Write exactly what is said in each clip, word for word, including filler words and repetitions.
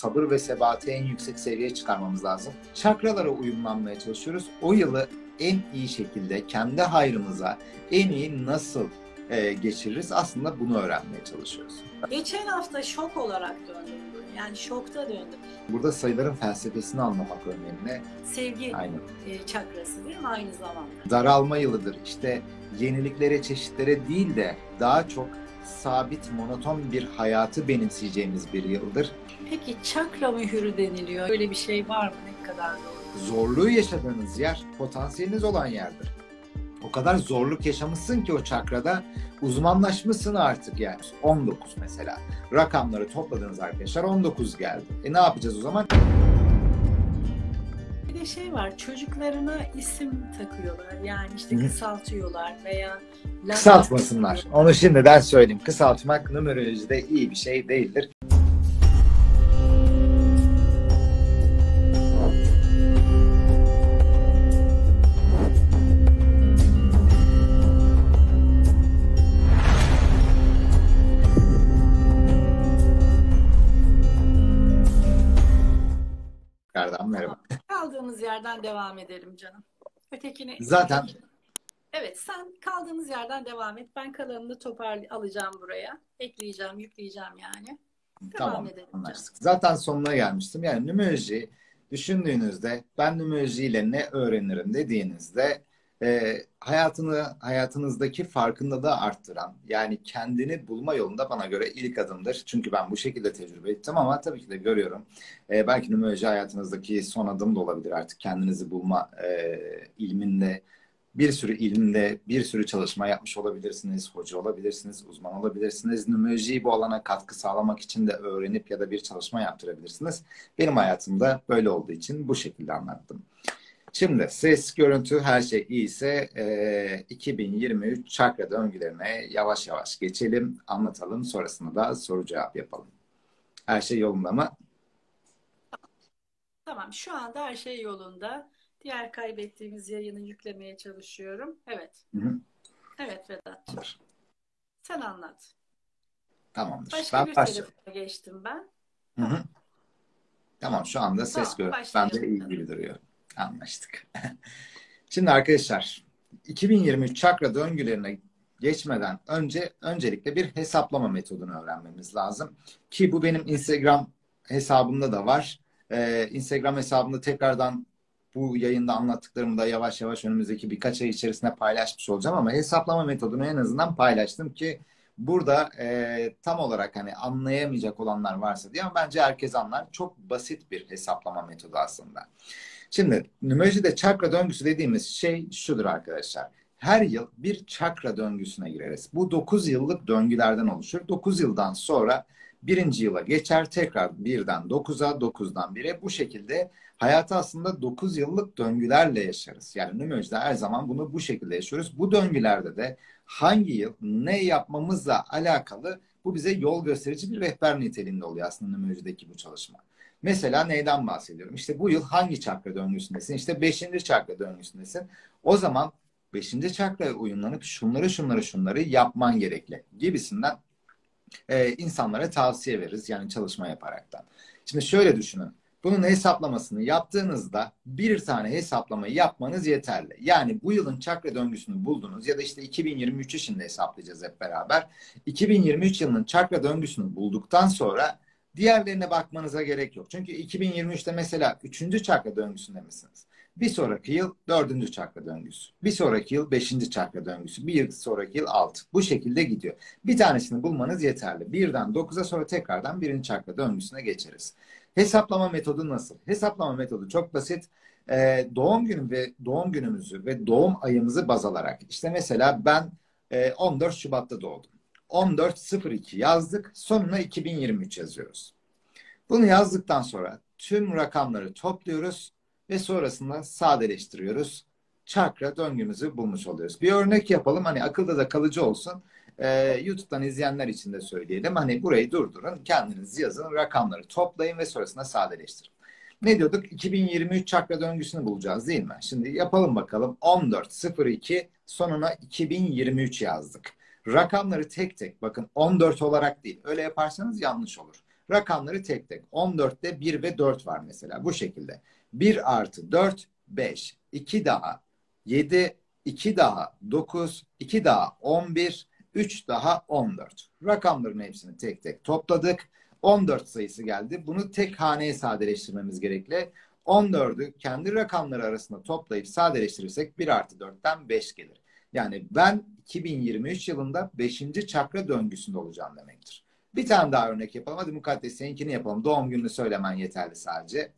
sabır ve sebati en yüksek seviyeye çıkarmamız lazım. Çakralara uyumlanmaya çalışıyoruz. O yılı en iyi şekilde kendi hayrımıza en iyi nasıl e, geçiririz? Aslında bunu öğrenmeye çalışıyoruz. Geçen hafta şok olarak döndüm. Yani şokta döndüm. Burada sayıların felsefesini anlamak önemli. Sevgi Aynen. E, çakrası değil mi aynı zamanda? Daralma yılıdır. İşte yeniliklere, çeşitlere değil de daha çok sabit, monoton bir hayatı benimseyeceğimiz bir yıldır. Peki çakra mühürü deniliyor. Böyle bir şey var mı? Ne kadar doğru? Zorluğu yaşadığınız yer potansiyeliniz olan yerdir. O kadar zorluk yaşamışsın ki o çakrada uzmanlaşmışsın artık yani. on dokuz mesela. Rakamları topladığınız arkadaşlar on dokuz geldi. E ne yapacağız o zaman? Bir de şey var, çocuklarına isim takıyorlar. Yani işte kısaltıyorlar veya... Kısaltmasınlar. Onu şimdiden söyleyeyim. Kısaltmak numerolojide iyi bir şey değildir. Merhaba. Kaldığımız yerden devam edelim canım. Ötekini... Zaten... Ötekini. Evet, sen kaldığımız yerden devam et. Ben kalanını topar alacağım buraya. Ekleyeceğim, yükleyeceğim yani. Devam tamam, edelim. anlaştık. Zaten sonuna gelmiştim. Yani numeroloji düşündüğünüzde ben numerolojiyle ne öğrenirim dediğinizde e, hayatını hayatınızdaki farkındalığı arttıran, yani kendini bulma yolunda bana göre ilk adımdır. Çünkü ben bu şekilde tecrübe ettim ama tabii ki de görüyorum. E, belki numeroloji hayatınızdaki son adım da olabilir artık. Kendinizi bulma e, ilminde, bir sürü ilimde, bir sürü çalışma yapmış olabilirsiniz, hoca olabilirsiniz, uzman olabilirsiniz. Numerolojiyi bu alana katkı sağlamak için de öğrenip ya da bir çalışma yaptırabilirsiniz. Benim hayatımda böyle olduğu için bu şekilde anlattım. Şimdi ses, görüntü, her şey iyiyse e, iki bin yirmi üç çakra döngülerine yavaş yavaş geçelim, anlatalım. Sonrasında da soru cevap yapalım. Her şey yolunda mı? Tamam, şu anda her şey yolunda. Diğer kaybettiğimiz yayını yüklemeye çalışıyorum. Evet. Hı hı. Evet Vedat'cığım. Sen anlat. Tamamdır. Başka Ben bir başlıyorum. telefona geçtim ben. Hı hı. Tamam, şu anda ses, Tamam, görüntü bende başlayalım. ilgili duruyor. Anlaştık. Şimdi arkadaşlar, iki bin yirmi üç çakra döngülerine geçmeden önce öncelikle bir hesaplama metodunu öğrenmemiz lazım. Ki bu benim Instagram hesabımda da var. Ee, Instagram hesabımda tekrardan bu yayında anlattıklarımı da yavaş yavaş önümüzdeki birkaç ay içerisinde paylaşmış olacağım ama hesaplama metodunu en azından paylaştım ki burada e, tam olarak hani anlayamayacak olanlar varsa diye, ama bence herkes anlar. Çok basit bir hesaplama metodu aslında. Şimdi numerolojide çakra döngüsü dediğimiz şey şudur arkadaşlar. Her yıl bir çakra döngüsüne gireriz. Bu dokuz yıllık döngülerden oluşur. dokuz yıldan sonra birinci yıla geçer. Tekrar birden dokuza, dokuzdan bire, bu şekilde hayatı aslında dokuz yıllık döngülerle yaşarız. Yani numerolojide her zaman bunu bu şekilde yaşıyoruz. Bu döngülerde de hangi yıl ne yapmamızla alakalı, bu bize yol gösterici bir rehber niteliğinde oluyor aslında numerolojideki bu çalışma. Mesela neyden bahsediyorum? İşte bu yıl hangi çakra döngüsündesin? İşte beşinci çakra döngüsündesin. O zaman beşinci çakraya uyumlanıp şunları şunları şunları yapman gerekli gibisinden e, insanlara tavsiye veririz. Yani çalışma yaparaktan. Şimdi şöyle düşünün. Bunun hesaplamasını yaptığınızda bir tane hesaplamayı yapmanız yeterli. Yani bu yılın çakra döngüsünü buldunuz ya da işte iki bin yirmi üç şimdi hesaplayacağız hep beraber. iki bin yirmi üç yılının çakra döngüsünü bulduktan sonra diğerlerine bakmanıza gerek yok. Çünkü iki bin yirmi üçte mesela üçüncü çakra döngüsünde misiniz? Bir sonraki yıl dördüncü çakra döngüsü. Bir sonraki yıl beşinci çakra döngüsü. Bir sonraki yıl altı. Bu şekilde gidiyor. Bir tanesini bulmanız yeterli. Birden dokuza, sonra tekrardan birinci çakra döngüsüne geçeriz. Hesaplama metodu nasıl? Hesaplama metodu çok basit. Ee, doğum günü ve doğum günümüzü ve doğum ayımızı baz alarak. İşte mesela ben e, on dört Şubat'ta doğdum. on dört sıfır iki yazdık. Sonuna iki bin yirmi üç yazıyoruz. Bunu yazdıktan sonra tüm rakamları topluyoruz ve sonrasında sadeleştiriyoruz. Çakra döngümüzü bulmuş oluyoruz. Bir örnek yapalım. Hani akılda da kalıcı olsun. Ee, YouTube'dan izleyenler için de söyleyelim. Hani burayı durdurun. Kendiniz yazın. Rakamları toplayın ve sonrasında sadeleştirin. Ne diyorduk? iki bin yirmi üç çakra döngüsünü bulacağız değil mi? Şimdi yapalım bakalım. on dört sıfır iki sonuna iki bin yirmi üç yazdık. Rakamları tek tek, bakın on dört olarak değil. Öyle yaparsanız yanlış olur. Rakamları tek tek. on dörtte bir ve dört var mesela. Bu şekilde. bir artı dört, beş. iki daha yedi, iki daha dokuz, iki daha on bir, üç daha on dört. Rakamların hepsini tek tek topladık. on dört sayısı geldi. Bunu tek haneye sadeleştirmemiz gerekli. on dördü kendi rakamları arasında toplayıp sadeleştirirsek bir artı dörtten beş gelir. Yani ben iki bin yirmi üç yılında beşinci çakra döngüsünde olacağım demektir. Bir tane daha örnek yapalım. Hadi Mukaddes seninkini yapalım. Doğum gününü söylemen yeterli sadece.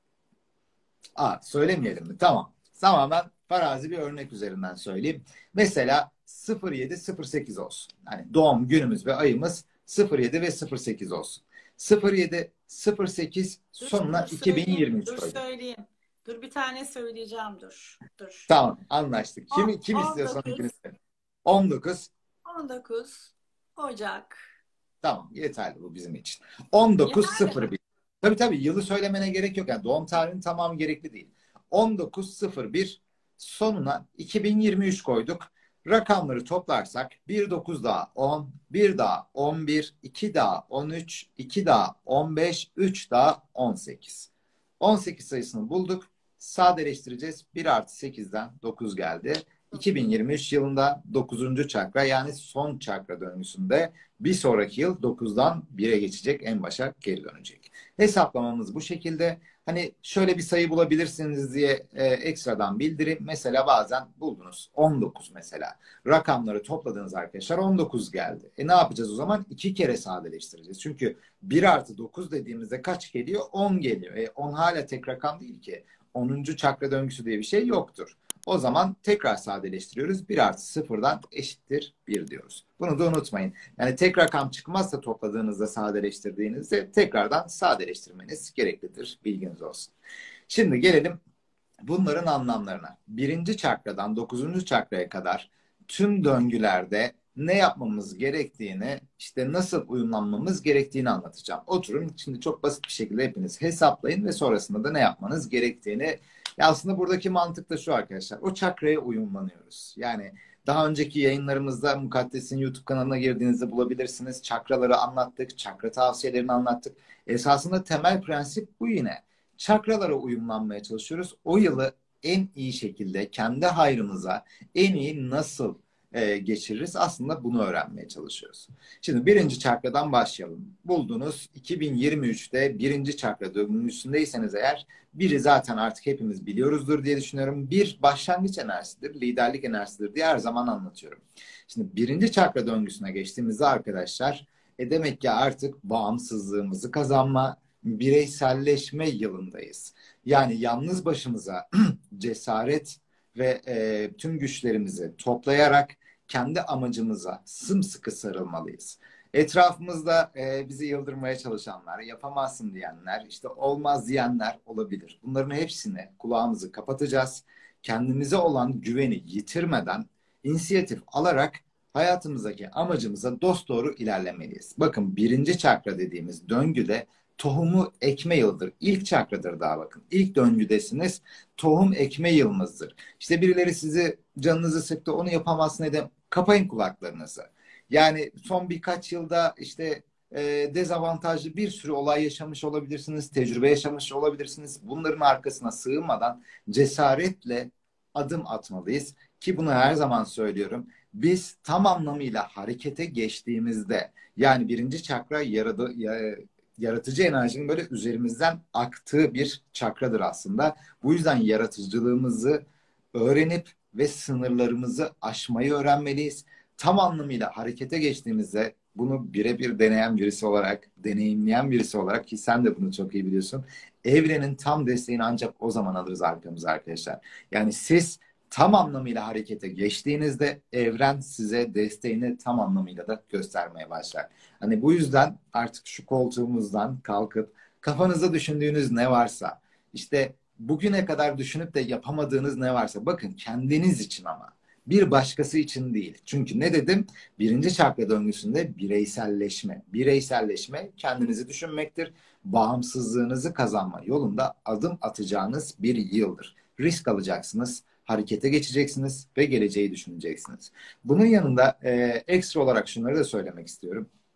Aa, söylemeyelim mi? Tamam. Tamamen farazi bir örnek üzerinden söyleyeyim. Mesela sıfır yedi sıfır sekiz olsun. Yani doğum günümüz ve ayımız sıfır yedi ve sıfır sekiz olsun. sıfır yedi sıfır sekiz Dur, sonuna dur iki bin yirmi söyleyeyim. üç Dur koydum. söyleyeyim. Dur bir tane söyleyeceğim dur. Dur. Tamam, anlaştık. Kim, kim istiyor on sonunkini? dokuz. on dokuz. on dokuz Ocak. Tamam, yeterli bu bizim için. on dokuz Yeterli sıfır mi? bir. Tabii tabii yılı söylemene gerek yok. Yani doğum tarihinin tamamı gerekli değil. on dokuz sıfır bir sonuna iki bin yirmi üç koyduk. Rakamları toplarsak bir dokuz daha on, bir daha on bir, iki daha on üç, iki daha on beş, üç daha on sekiz. on sekiz sayısını bulduk. Sadeleştireceğiz. bir artı sekizden dokuz geldi. iki bin yirmi üç yılında dokuzuncu çakra yani son çakra döngüsünde bir sonraki yıl dokuzdan bire geçecek, en başa geri dönecek. Hesaplamamız bu şekilde. Hani şöyle bir sayı bulabilirsiniz diye e, ekstradan bildirim. Mesela bazen buldunuz. on dokuz mesela. Rakamları topladığınız arkadaşlar on dokuz geldi. E ne yapacağız o zaman? İki kere sadeleştireceğiz. Çünkü bir artı dokuz dediğimizde kaç geliyor? on geliyor. E on hala tek rakam değil ki. onuncu çakra döngüsü diye bir şey yoktur. O zaman tekrar sadeleştiriyoruz. bir artı sıfırdan eşittir bir diyoruz. Bunu da unutmayın. Yani tek rakam çıkmazsa topladığınızda sadeleştirdiğinizde tekrardan sadeleştirmeniz gereklidir. Bilginiz olsun. Şimdi gelelim bunların anlamlarına. Birinci çakradan dokuzuncu çakraya kadar tüm döngülerde ne yapmamız gerektiğini, işte nasıl uyumlanmamız gerektiğini anlatacağım. Oturun şimdi çok basit bir şekilde hepiniz hesaplayın ve sonrasında da ne yapmanız gerektiğini. Ya aslında buradaki mantık da şu arkadaşlar. O çakraya uyumlanıyoruz. Yani daha önceki yayınlarımızda Mukaddes'in YouTube kanalına girdiğinizde bulabilirsiniz. Çakraları anlattık, çakra tavsiyelerini anlattık. Esasında temel prensip bu yine. Çakralara uyumlanmaya çalışıyoruz. O yılı en iyi şekilde kendi hayrımıza en iyi nasıl e, geçiririz? Aslında bunu öğrenmeye çalışıyoruz. Şimdi birinci çakradan başlayalım. Buldunuz iki bin yirmi üçte birinci çakra döngüsündeyseniz eğer biri zaten artık hepimiz biliyoruzdur diye düşünüyorum. Bir başlangıç enerjisidir, liderlik enerjisidir diye her zaman anlatıyorum. Şimdi birinci çakra döngüsüne geçtiğimizde arkadaşlar e demek ki artık bağımsızlığımızı kazanma, bireyselleşme yılındayız. Yani yalnız başımıza cesaret ve e, tüm güçlerimizi toplayarak kendi amacımıza sımsıkı sarılmalıyız. Etrafımızda e, bizi yıldırmaya çalışanlar, yapamazsın diyenler, işte olmaz diyenler olabilir. Bunların hepsine kulağımızı kapatacağız. Kendimize olan güveni yitirmeden inisiyatif alarak hayatımızdaki amacımıza dosdoğru ilerlemeliyiz. Bakın birinci çakra dediğimiz döngüde tohumu ekme yılıdır. İlk çakradır daha bakın. İlk döngüdesiniz. Tohum ekme yılınızdır. İşte birileri sizi canınızı sıktı onu yapamazsın dedim. Kapayın kulaklarınızı. Yani son birkaç yılda işte e, dezavantajlı bir sürü olay yaşamış olabilirsiniz. Tecrübe yaşamış olabilirsiniz. Bunların arkasına sığınmadan cesaretle adım atmalıyız. Ki bunu her zaman söylüyorum. Biz tam anlamıyla harekete geçtiğimizde yani birinci çakra yaradı, yaratıcı enerjinin böyle üzerimizden aktığı bir çakradır aslında. Bu yüzden yaratıcılığımızı öğrenip ve sınırlarımızı aşmayı öğrenmeliyiz. Tam anlamıyla harekete geçtiğimizde bunu birebir deneyen birisi olarak, deneyimleyen birisi olarak ki sen de bunu çok iyi biliyorsun. Evrenin tam desteğini ancak o zaman alırız arkamıza arkadaşlar. Yani siz tam anlamıyla harekete geçtiğinizde evren size desteğini tam anlamıyla da göstermeye başlar. Hani bu yüzden artık şu koltuğumuzdan kalkıp kafanızda düşündüğünüz ne varsa işte bugüne kadar düşünüp de yapamadığınız ne varsa bakın kendiniz için ama bir başkası için değil. Çünkü ne dedim? Birinci çakra döngüsünde bireyselleşme. Bireyselleşme kendinizi düşünmektir. Bağımsızlığınızı kazanma yolunda adım atacağınız bir yıldır. Risk alacaksınız, harekete geçeceksiniz ve geleceği düşüneceksiniz. Bunun yanında e, ekstra olarak şunları da söylemek istiyorum.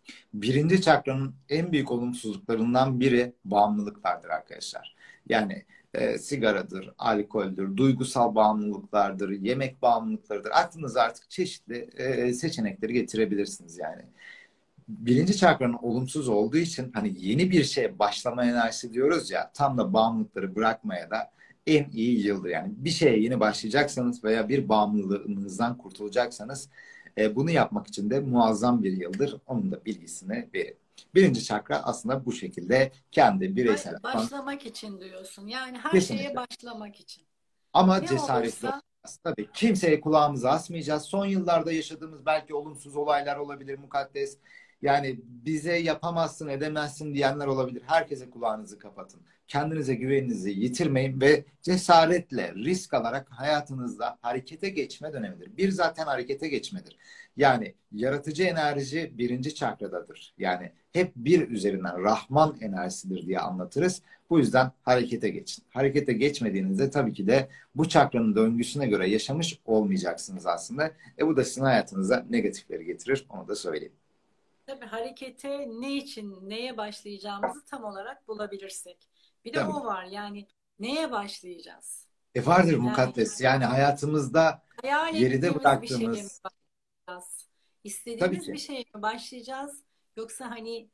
Birinci çakranın en büyük olumsuzluklarından biri bağımlılıklardır arkadaşlar. Yani e, sigaradır, alkoldür, duygusal bağımlılıklardır, yemek bağımlılıklarıdır. Aklınıza artık çeşitli e, seçenekleri getirebilirsiniz yani. Birinci çakranın olumsuz olduğu için hani yeni bir şeye başlama enerjisi diyoruz ya, tam da bağımlılıkları bırakmaya da en iyi yıldır. Yani bir şeye yeni başlayacaksanız veya bir bağımlılığınızdan kurtulacaksanız e, bunu yapmak için de muazzam bir yıldır. Onun da bilgisini verin. Birinci çakra aslında bu şekilde kendi bireysel Başlamak için diyorsun. Yani her şeye kesinlikle. başlamak için. Ama Ne cesaretli olursa olacağız. Tabii kimseye kulağımızı asmayacağız. Son yıllarda yaşadığımız belki olumsuz olaylar olabilir mukaddes. Yani bize yapamazsın, edemezsin diyenler olabilir. Herkese kulağınızı kapatın. Kendinize güveninizi yitirmeyin ve cesaretle risk alarak hayatınızda harekete geçme dönemidir. Bir zaten harekete geçmedir. Yani yaratıcı enerji birinci çakradadır. Yani hep bir üzerinden Rahman enerjisidir diye anlatırız. Bu yüzden harekete geçin. Harekete geçmediğinizde tabii ki de bu çakranın döngüsüne göre yaşamış olmayacaksınız aslında. E bu da sizin hayatınıza negatifleri getirir. Onu da söyleyeyim. tabii harekete ne için, neye başlayacağımızı tam olarak bulabilirsek. Bir de Değil mi? o var yani neye başlayacağız? E vardır Yani mukaddes. Yani hayatımızda hayal geride ettiğimiz bir şeye mi bıraktığımız başlayacağız? tabii İstediğimiz bir ki şeye mi başlayacağız? Yoksa hani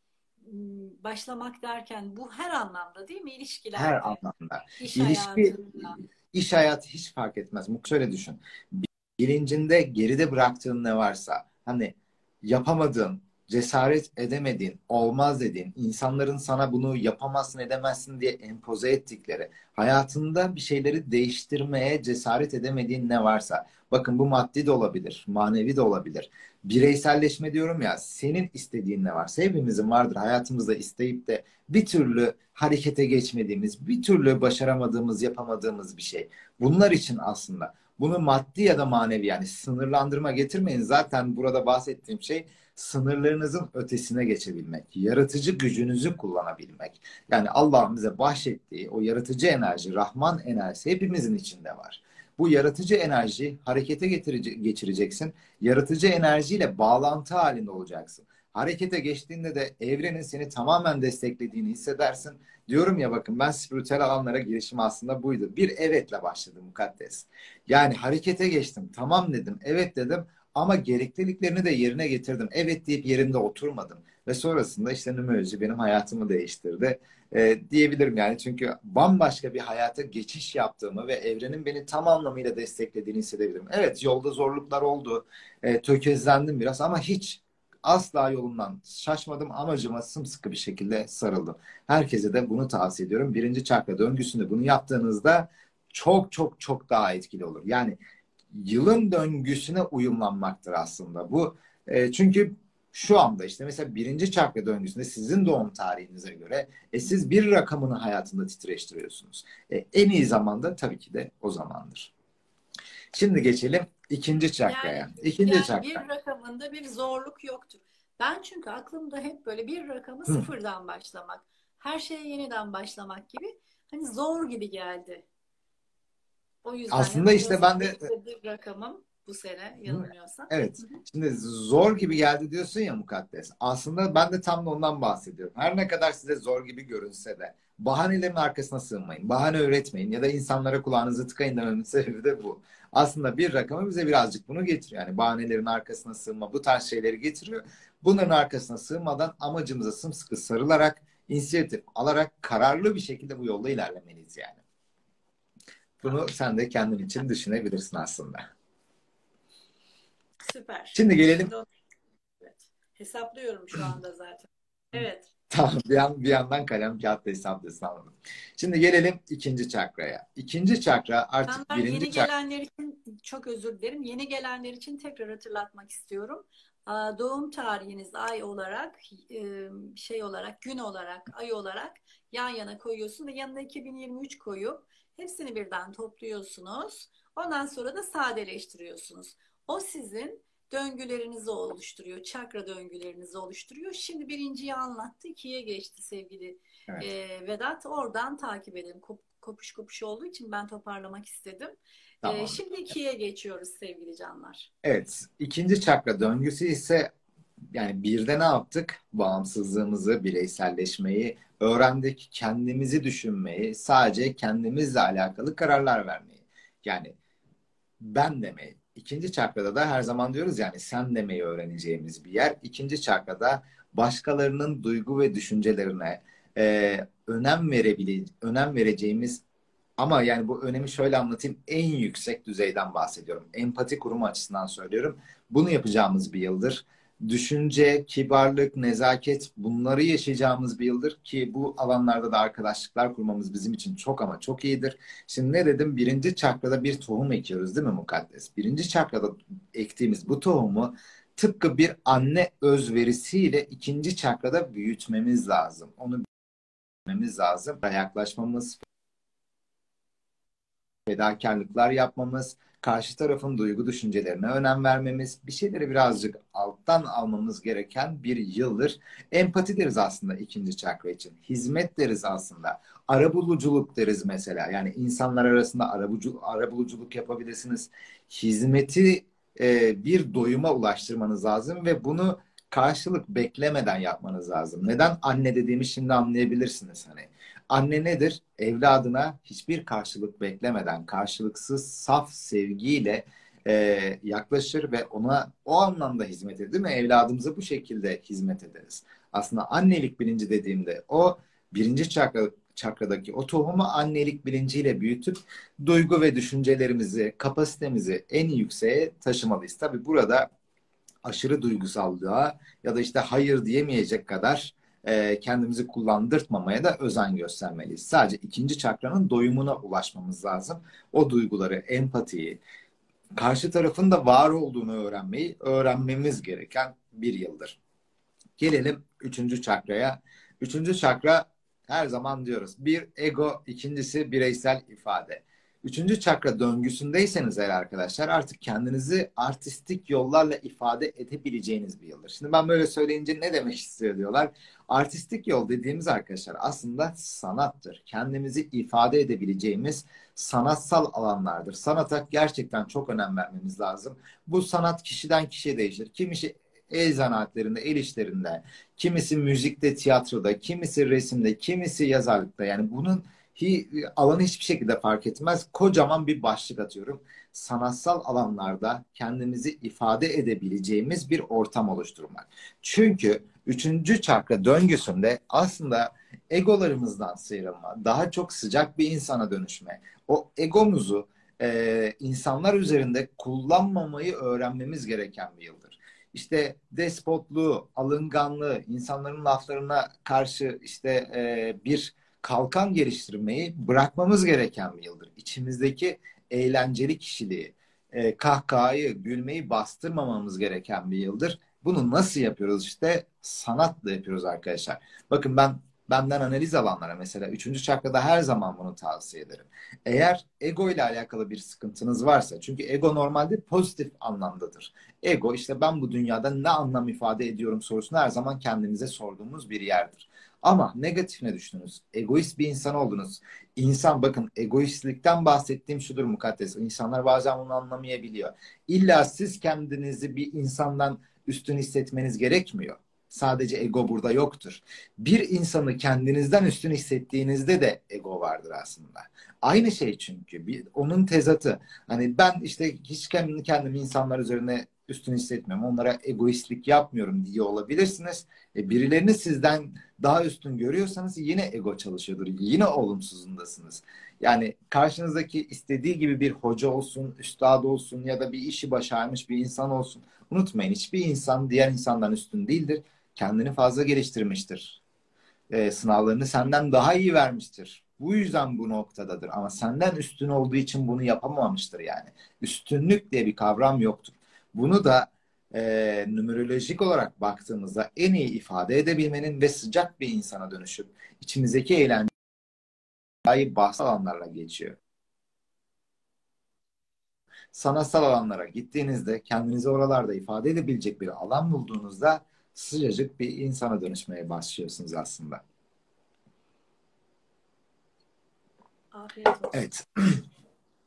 m, başlamak derken bu her anlamda değil mi? her İlişkilerde, anlamda. iş İlişki, hayatında. iş hayatı hiç fark etmez. Muk şöyle düşün. Bilincinde geride bıraktığın ne varsa, hani yapamadığın, cesaret edemediğin, olmaz dediğin, insanların sana bunu yapamazsın, edemezsin diye empoze ettikleri, hayatında bir şeyleri değiştirmeye cesaret edemediğin ne varsa, bakın bu maddi de olabilir, manevi de olabilir. Bireyselleşme diyorum ya, senin istediğin ne varsa, hepimizin vardır hayatımızda isteyip de bir türlü harekete geçmediğimiz, bir türlü başaramadığımız, yapamadığımız bir şey. Bunlar için aslında bunu maddi ya da manevi, yani sınırlandırma getirmeyin. Zaten burada bahsettiğim şey sınırlarınızın ötesine geçebilmek, yaratıcı gücünüzü kullanabilmek. Yani Allah'ın bize bahşettiği o yaratıcı enerji, Rahman enerjisi hepimizin içinde var. Bu yaratıcı enerji harekete getirecek, geçireceksin. Yaratıcı enerjiyle bağlantı halinde olacaksın. Harekete geçtiğinde de evrenin seni tamamen desteklediğini hissedersin. Diyorum ya, bakın ben spiritüel alanlara girişim aslında buydu. Bir evetle başladım mukaddes. Yani harekete geçtim. Tamam dedim. Evet dedim. Ama gerekliliklerini de yerine getirdim. Evet deyip yerimde oturmadım. Ve sonrasında işte numeroloji benim hayatımı değiştirdi. Ee, diyebilirim yani. Çünkü bambaşka bir hayata geçiş yaptığımı ve evrenin beni tam anlamıyla desteklediğini hissedebilirim. Evet, yolda zorluklar oldu. Ee, tökezlendim biraz ama hiç asla yolumdan şaşmadım. Amacıma sımsıkı bir şekilde sarıldım. Herkese de bunu tavsiye ediyorum. Birinci çakra döngüsünde bunu yaptığınızda çok çok çok daha etkili olur. Yani yılın döngüsüne uyumlanmaktır aslında bu. E, çünkü şu anda işte mesela birinci çakra döngüsünde sizin doğum tarihinize göre e, siz bir rakamını hayatında titreştiriyorsunuz. E, en iyi zamanda tabii ki de o zamandır. Şimdi geçelim ikinci Yani çakraya. İkinci yani bir çakra. rakamında bir zorluk yoktur. Ben çünkü aklımda hep böyle bir rakamı Hı. sıfırdan başlamak, her şeye yeniden başlamak gibi hani zor gibi geldi. O yüzden Aslında işte yanılmıyorsam ben de benim de bir rakamım bu sene yanılmıyorsam. Hı evet. hı. Şimdi zor gibi geldi diyorsun ya mukaddes. Aslında ben de tam da ondan bahsediyorum. Her ne kadar size zor gibi görünse de bahanelerin arkasına sığınmayın. Bahane üretmeyin ya da insanlara kulağınızı tıkayın dememin sebebi de bu. Aslında bir rakamı bize birazcık bunu getiriyor. Yani bahanelerin arkasına sığınma bu tarz şeyleri getiriyor. Bunların arkasına sığınmadan amacımıza sımsıkı sarılarak, inisiyatif alarak kararlı bir şekilde bu yolda ilerlemeliyiz yani. Bunu Tamam. sen de kendin için düşünebilirsin aslında. Süper. Şimdi gelelim. Şimdi onu evet. Hesaplıyorum şu anda zaten. Evet. Tamam, bir, yan, bir yandan kalem kağıtla hesaplıyorsun, anladım. Şimdi gelelim ikinci çakraya. İkinci çakra artık İnsanlar birinci yeni çakra. gelenler için çok özür dilerim. Yeni gelenler için tekrar hatırlatmak istiyorum. Aa, Doğum tarihiniz ay olarak, e, şey olarak, gün olarak, ay olarak yan yana koyuyorsun ve yanına iki bin yirmi üç koyup hepsini birden topluyorsunuz. Ondan sonra da sadeleştiriyorsunuz. O sizin döngülerinizi oluşturuyor, çakra döngülerinizi oluşturuyor. Şimdi birinciyi anlattı, ikiye geçti sevgili e, Evet, Vedat. Oradan takip edelim. Kop- kopuş kopuş olduğu için ben toparlamak istedim. E, tamam. şimdi ikiye geçiyoruz sevgili canlar. Evet, ikinci çakra döngüsü ise Yani birde ne yaptık? Bağımsızlığımızı, bireyselleşmeyi öğrendik. Kendimizi düşünmeyi, sadece kendimizle alakalı kararlar vermeyi. Yani ben demeyi. İkinci çakrada da her zaman diyoruz yani sen demeyi öğreneceğimiz bir yer. İkinci çakrada başkalarının duygu ve düşüncelerine e, önem verebile önem vereceğimiz, ama yani bu önemi şöyle anlatayım, en yüksek düzeyden bahsediyorum. Empati kurumu açısından söylüyorum. Bunu yapacağımız bir yıldır. Düşünce, kibarlık, nezaket, bunları yaşayacağımız bir yıldır ki bu alanlarda da arkadaşlıklar kurmamız bizim için çok ama çok iyidir. Şimdi ne dedim? Birinci çakrada bir tohum ekiyoruz değil mi mukaddes? Birinci çakrada ektiğimiz bu tohumu tıpkı bir anne özverisiyle ikinci çakrada büyütmemiz lazım. Onu büyütmemiz lazım. Yaklaşmamız, fedakarlıklar yapmamız, karşı tarafın duygu düşüncelerine önem vermemiz, bir şeyleri birazcık alttan almamız gereken bir yıldır. Empati deriz aslında ikinci çakra için. Hizmet deriz aslında. Arabuluculuk deriz mesela. Yani insanlar arasında arabulucu, arabuluculuk yapabilirsiniz. Hizmeti e, bir doyuma ulaştırmanız lazım ve bunu karşılık beklemeden yapmanız lazım. Neden anne dediğimi şimdi anlayabilirsiniz hani. Anne nedir? Evladına hiçbir karşılık beklemeden, karşılıksız saf sevgiyle e, yaklaşır ve ona o anlamda hizmet eder, değil mi? Evladımıza bu şekilde hizmet ederiz. Aslında annelik bilinci dediğimde o birinci çakra, çakradaki o tohumu annelik bilinciyle büyütüp duygu ve düşüncelerimizi, kapasitemizi en yükseğe taşımalıyız. Tabii burada aşırı duygusallığa ya da işte hayır diyemeyecek kadar e, kendimizi kullandırtmamaya da özen göstermeliyiz. Sadece ikinci çakranın doyumuna ulaşmamız lazım. O duyguları, empatiyi, karşı tarafın da var olduğunu öğrenmeyi öğrenmemiz gereken bir yıldır. Gelelim üçüncü çakraya. Üçüncü çakra her zaman diyoruz. Bir ego, ikincisi bireysel ifade. Üçüncü çakra döngüsündeyseniz eğer arkadaşlar artık kendinizi artistik yollarla ifade edebileceğiniz bir yıldır. Şimdi ben böyle söyleyince ne demek istiyor diyorlar. Artistik yol dediğimiz arkadaşlar aslında sanattır. Kendimizi ifade edebileceğimiz sanatsal alanlardır. Sanata gerçekten çok önem vermemiz lazım. Bu sanat kişiden kişiye değişir. Kimisi el zanaatlerinde, el işlerinde, kimisi müzikte, tiyatroda, kimisi resimde, kimisi yazarlıkta. Yani bunun hi, alanı hiçbir şekilde fark etmez. Kocaman bir başlık atıyorum. Sanatsal alanlarda kendimizi ifade edebileceğimiz bir ortam oluşturmak. Çünkü üçüncü çakra döngüsünde aslında egolarımızdan sıyrılma, daha çok sıcak bir insana dönüşme, o egomuzu e, insanlar üzerinde kullanmamayı öğrenmemiz gereken bir yıldır. İşte despotluğu, alınganlığı, insanların laflarına karşı işte e, bir kalkan geliştirmeyi bırakmamız gereken bir yıldır. İçimizdeki eğlenceli kişiliği, e, kahkahayı, gülmeyi bastırmamamız gereken bir yıldır. Bunu nasıl yapıyoruz? İşte sanatla yapıyoruz arkadaşlar. Bakın ben benden analiz alanlara mesela üçüncü çakrada her zaman bunu tavsiye ederim. Eğer ego ile alakalı bir sıkıntınız varsa, çünkü ego normalde pozitif anlamdadır. Ego işte ben bu dünyada ne anlam ifade ediyorum sorusunu her zaman kendimize sorduğumuz bir yerdir. Ama negatifine düştünüz. Egoist bir insan oldunuz. İnsan bakın egoistlikten bahsettiğim şudur mukaddes. İnsanlar bazen bunu anlamayabiliyor. İlla siz kendinizi bir insandan üstün hissetmeniz gerekmiyor. Sadece ego burada yoktur. Bir insanı kendinizden üstün hissettiğinizde de ego vardır aslında. Aynı şey çünkü. Bir, onun tezatı. Hani ben işte hiç kendimi, kendimi insanlar üzerine üstün hissetmiyorum. Onlara egoistlik yapmıyorum diye olabilirsiniz. E, birilerini sizden daha üstün görüyorsanız yine ego çalışıyordur. Yine olumsuzundasınız. Yani karşınızdaki istediği gibi bir hoca olsun, üstad olsun ya da bir işi başarmış bir insan olsun. Unutmayın hiçbir insan diğer insandan üstün değildir. Kendini fazla geliştirmiştir. E, sınavlarını senden daha iyi vermiştir. Bu yüzden bu noktadadır. Ama senden üstün olduğu için bunu yapamamıştır yani. Üstünlük diye bir kavram yoktur. Bunu da e, numerolojik olarak baktığımızda en iyi ifade edebilmenin ve sıcak bir insana dönüşüp içimizdeki eğlenceyi bahsi alanlarla geçiyor. Sanatsal alanlara gittiğinizde kendinizi oralarda ifade edebilecek bir alan bulduğunuzda sıcacık bir insana dönüşmeye başlıyorsunuz aslında. Afiyet olsun. Evet.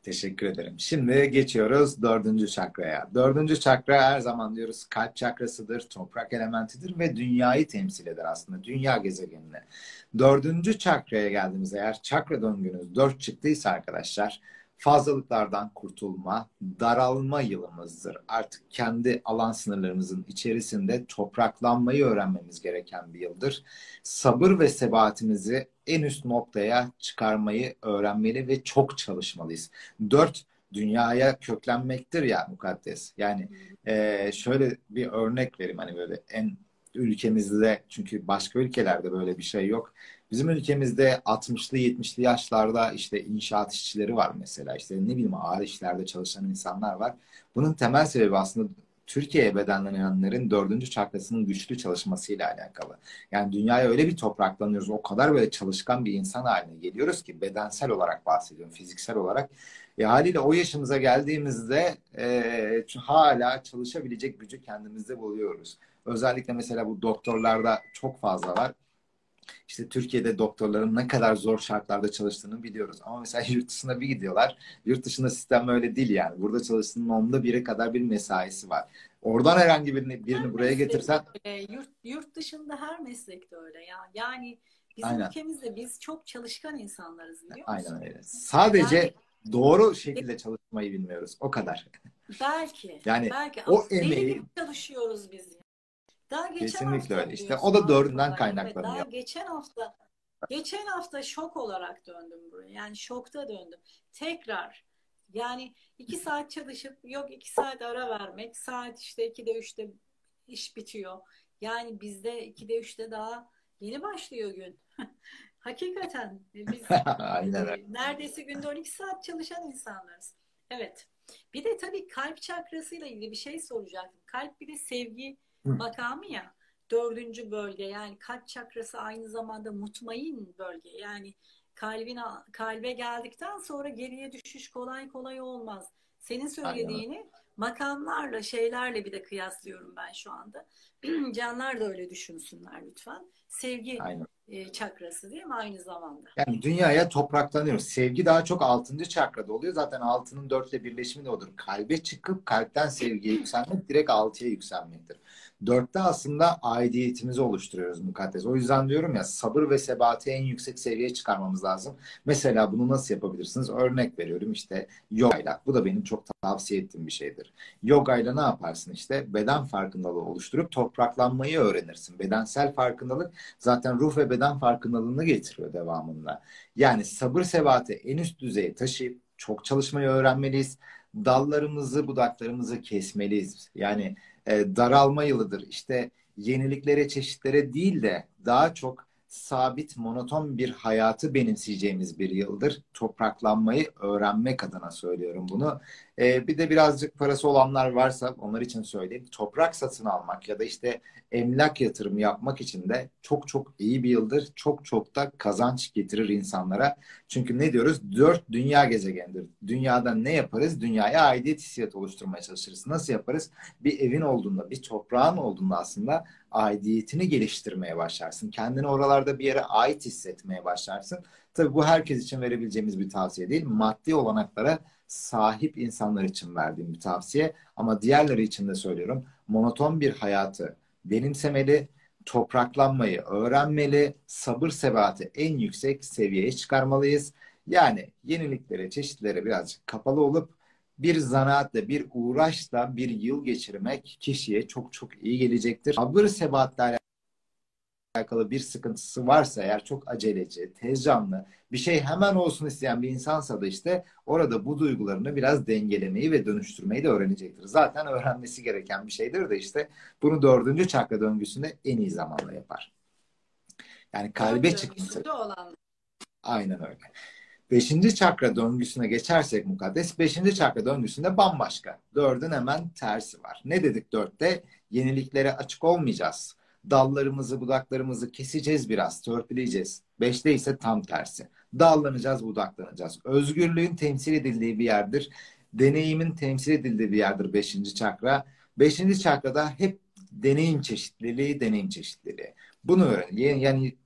Teşekkür ederim. Şimdi geçiyoruz dördüncü çakraya. Dördüncü çakra her zaman diyoruz kalp çakrasıdır, toprak elementidir ve dünyayı temsil eder aslında. Dünya gezegenini. Dördüncü çakraya geldiğimizde eğer çakra döngünüz dört çıktıysa arkadaşlar fazlalıklardan kurtulma, daralma yılımızdır. Artık kendi alan sınırlarımızın içerisinde topraklanmayı öğrenmemiz gereken bir yıldır. Sabır ve sebatimizi en üst noktaya çıkarmayı öğrenmeli ve çok çalışmalıyız. Dört, dünyaya köklenmektir ya mukaddes. Yani e, şöyle bir örnek vereyim hani böyle en ülkemizde çünkü başka ülkelerde böyle bir şey yok. Bizim ülkemizde altmışlı yetmişli yaşlarda işte inşaat işçileri var mesela. İşte ne bileyim ağır işlerde çalışan insanlar var. Bunun temel sebebi aslında Türkiye'ye bedenlenenlerin dördüncü çakrasının güçlü çalışmasıyla alakalı. Yani dünyaya öyle bir topraklanıyoruz, o kadar böyle çalışkan bir insan haline geliyoruz ki bedensel olarak bahsediyorum, fiziksel olarak. E, haliyle o yaşımıza geldiğimizde e, hala çalışabilecek gücü kendimizde buluyoruz. Özellikle mesela bu doktorlarda çok fazla var. İşte Türkiye'de doktorların ne kadar zor şartlarda çalıştığını biliyoruz. Ama mesela yurt dışına bir gidiyorlar. Yurt dışında sistem öyle değil yani. Burada çalıştığının onda biri kadar bir mesaisi var. Oradan herhangi birini, Her birini buraya meslek getirsen öyle. Yurt, yurt dışında her meslekte öyle ya. Yani bizim aynen, ülkemizde biz çok çalışkan insanlarız biliyor aynen musun? öyle. Yani Sadece doğru şekilde çalışmayı bilmiyoruz. O kadar. belki, Yani belki ama o deli gibi emeği çalışıyoruz biz ya. Daha geçen kesinlikle öyle. hafta İşte o biliyorsun da dördünden Avrupa'daydım ve daha kaynaklanıyor. geçen hafta geçen hafta şok olarak döndüm buraya. Yani şokta döndüm. Tekrar yani iki saat çalışıp yok iki saat ara vermek. Saat işte ikide üçte iş bitiyor. Yani bizde ikide üçte daha yeni başlıyor gün. Hakikaten biz Aynen öyle. e, neredeyse günde on iki saat çalışan insanlarız. Evet. Bir de tabii kalp çakrasıyla ilgili bir şey soracaktım. Kalp bir de sevgi Hı. makamı ya. Dördüncü bölge yani kalp çakrası aynı zamanda mutmain bölge. Yani kalbin kalbe geldikten sonra geriye düşüş kolay kolay olmaz. Senin Aynen öyle. söylediğini makamlarla şeylerle bir de kıyaslıyorum ben şu anda. Canlar da öyle düşünsünler lütfen. Sevgi Aynen. e, çakrası değil mi aynı zamanda? Yani dünyaya topraklanıyoruz. Sevgi daha çok altıncı çakrada oluyor. Zaten altının dörtle birleşimi de odur. Kalbe çıkıp kalpten sevgiye yükselmek direkt altıya yükselmektir. Dörtte aslında aidiyetimizi oluşturuyoruz mukaddes. O yüzden diyorum ya sabır ve sebati en yüksek seviyeye çıkarmamız lazım. Mesela bunu nasıl yapabilirsiniz? Örnek veriyorum işte yogayla. Bu da benim çok tavsiye ettiğim bir şeydir. Yogayla ne yaparsın işte? Beden farkındalığı oluşturup topraklanmayı öğrenirsin. Bedensel farkındalık zaten ruh ve beden farkındalığını getiriyor devamında. Yani sabır sebati en üst düzeye taşıyıp çok çalışmayı öğrenmeliyiz. Dallarımızı, budaklarımızı kesmeliyiz. Yani e, daralma yılıdır. İşte yeniliklere, çeşitlere değil de daha çok sabit, monoton bir hayatı benimseyeceğimiz bir yıldır. Topraklanmayı öğrenmek adına söylüyorum bunu. E, bir de birazcık parası olanlar varsa onlar için söyleyeyim. Toprak satın almak ya da işte emlak yatırımı yapmak için de çok çok iyi bir yıldır. Çok çok da kazanç getirir insanlara. Çünkü ne diyoruz? Dört dünya gezegenidir. Dünyada ne yaparız? Dünyaya aidiyet hissiyatı oluşturmaya çalışırız. Nasıl yaparız? Bir evin olduğunda, bir toprağın olduğunda aslında aidiyetini geliştirmeye başlarsın. Kendini oralarda bir yere ait hissetmeye başlarsın. Tabii bu herkes için verebileceğimiz bir tavsiye değil. Maddi olanaklara sahip insanlar için verdiğim bir tavsiye. Ama diğerleri için de söylüyorum. Monoton bir hayatı benimsemeli, topraklanmayı öğrenmeli, sabır sebati en yüksek seviyeye çıkarmalıyız. Yani yeniliklere, çeşitlere birazcık kapalı olup bir zanaatle, bir uğraşla bir yıl geçirmek kişiye çok çok iyi gelecektir. Sabır sebatle alakalı bir sıkıntısı varsa eğer çok aceleci, tez canlı, bir şey hemen olsun isteyen bir insansa da işte orada bu duygularını biraz dengelemeyi ve dönüştürmeyi de öğrenecektir. Zaten öğrenmesi gereken bir şeydir de işte bunu dördüncü çakra döngüsünde en iyi zamanla yapar. Yani Kalp kalbe çıkması. döngüsünde olan. Aynen öyle. Beşinci çakra döngüsüne geçersek mukaddes, beşinci çakra döngüsünde bambaşka. Dördün hemen tersi var. Ne dedik dörtte? Yeniliklere açık olmayacağız. Dallarımızı, budaklarımızı keseceğiz biraz, törpüleyeceğiz. Beşte ise tam tersi. Dallanacağız, budaklanacağız. Özgürlüğün temsil edildiği bir yerdir. Deneyimin temsil edildiği bir yerdir beşinci çakra. Beşinci çakrada hep deneyim çeşitliliği, deneyim çeşitliliği. Bunu öğren. Yani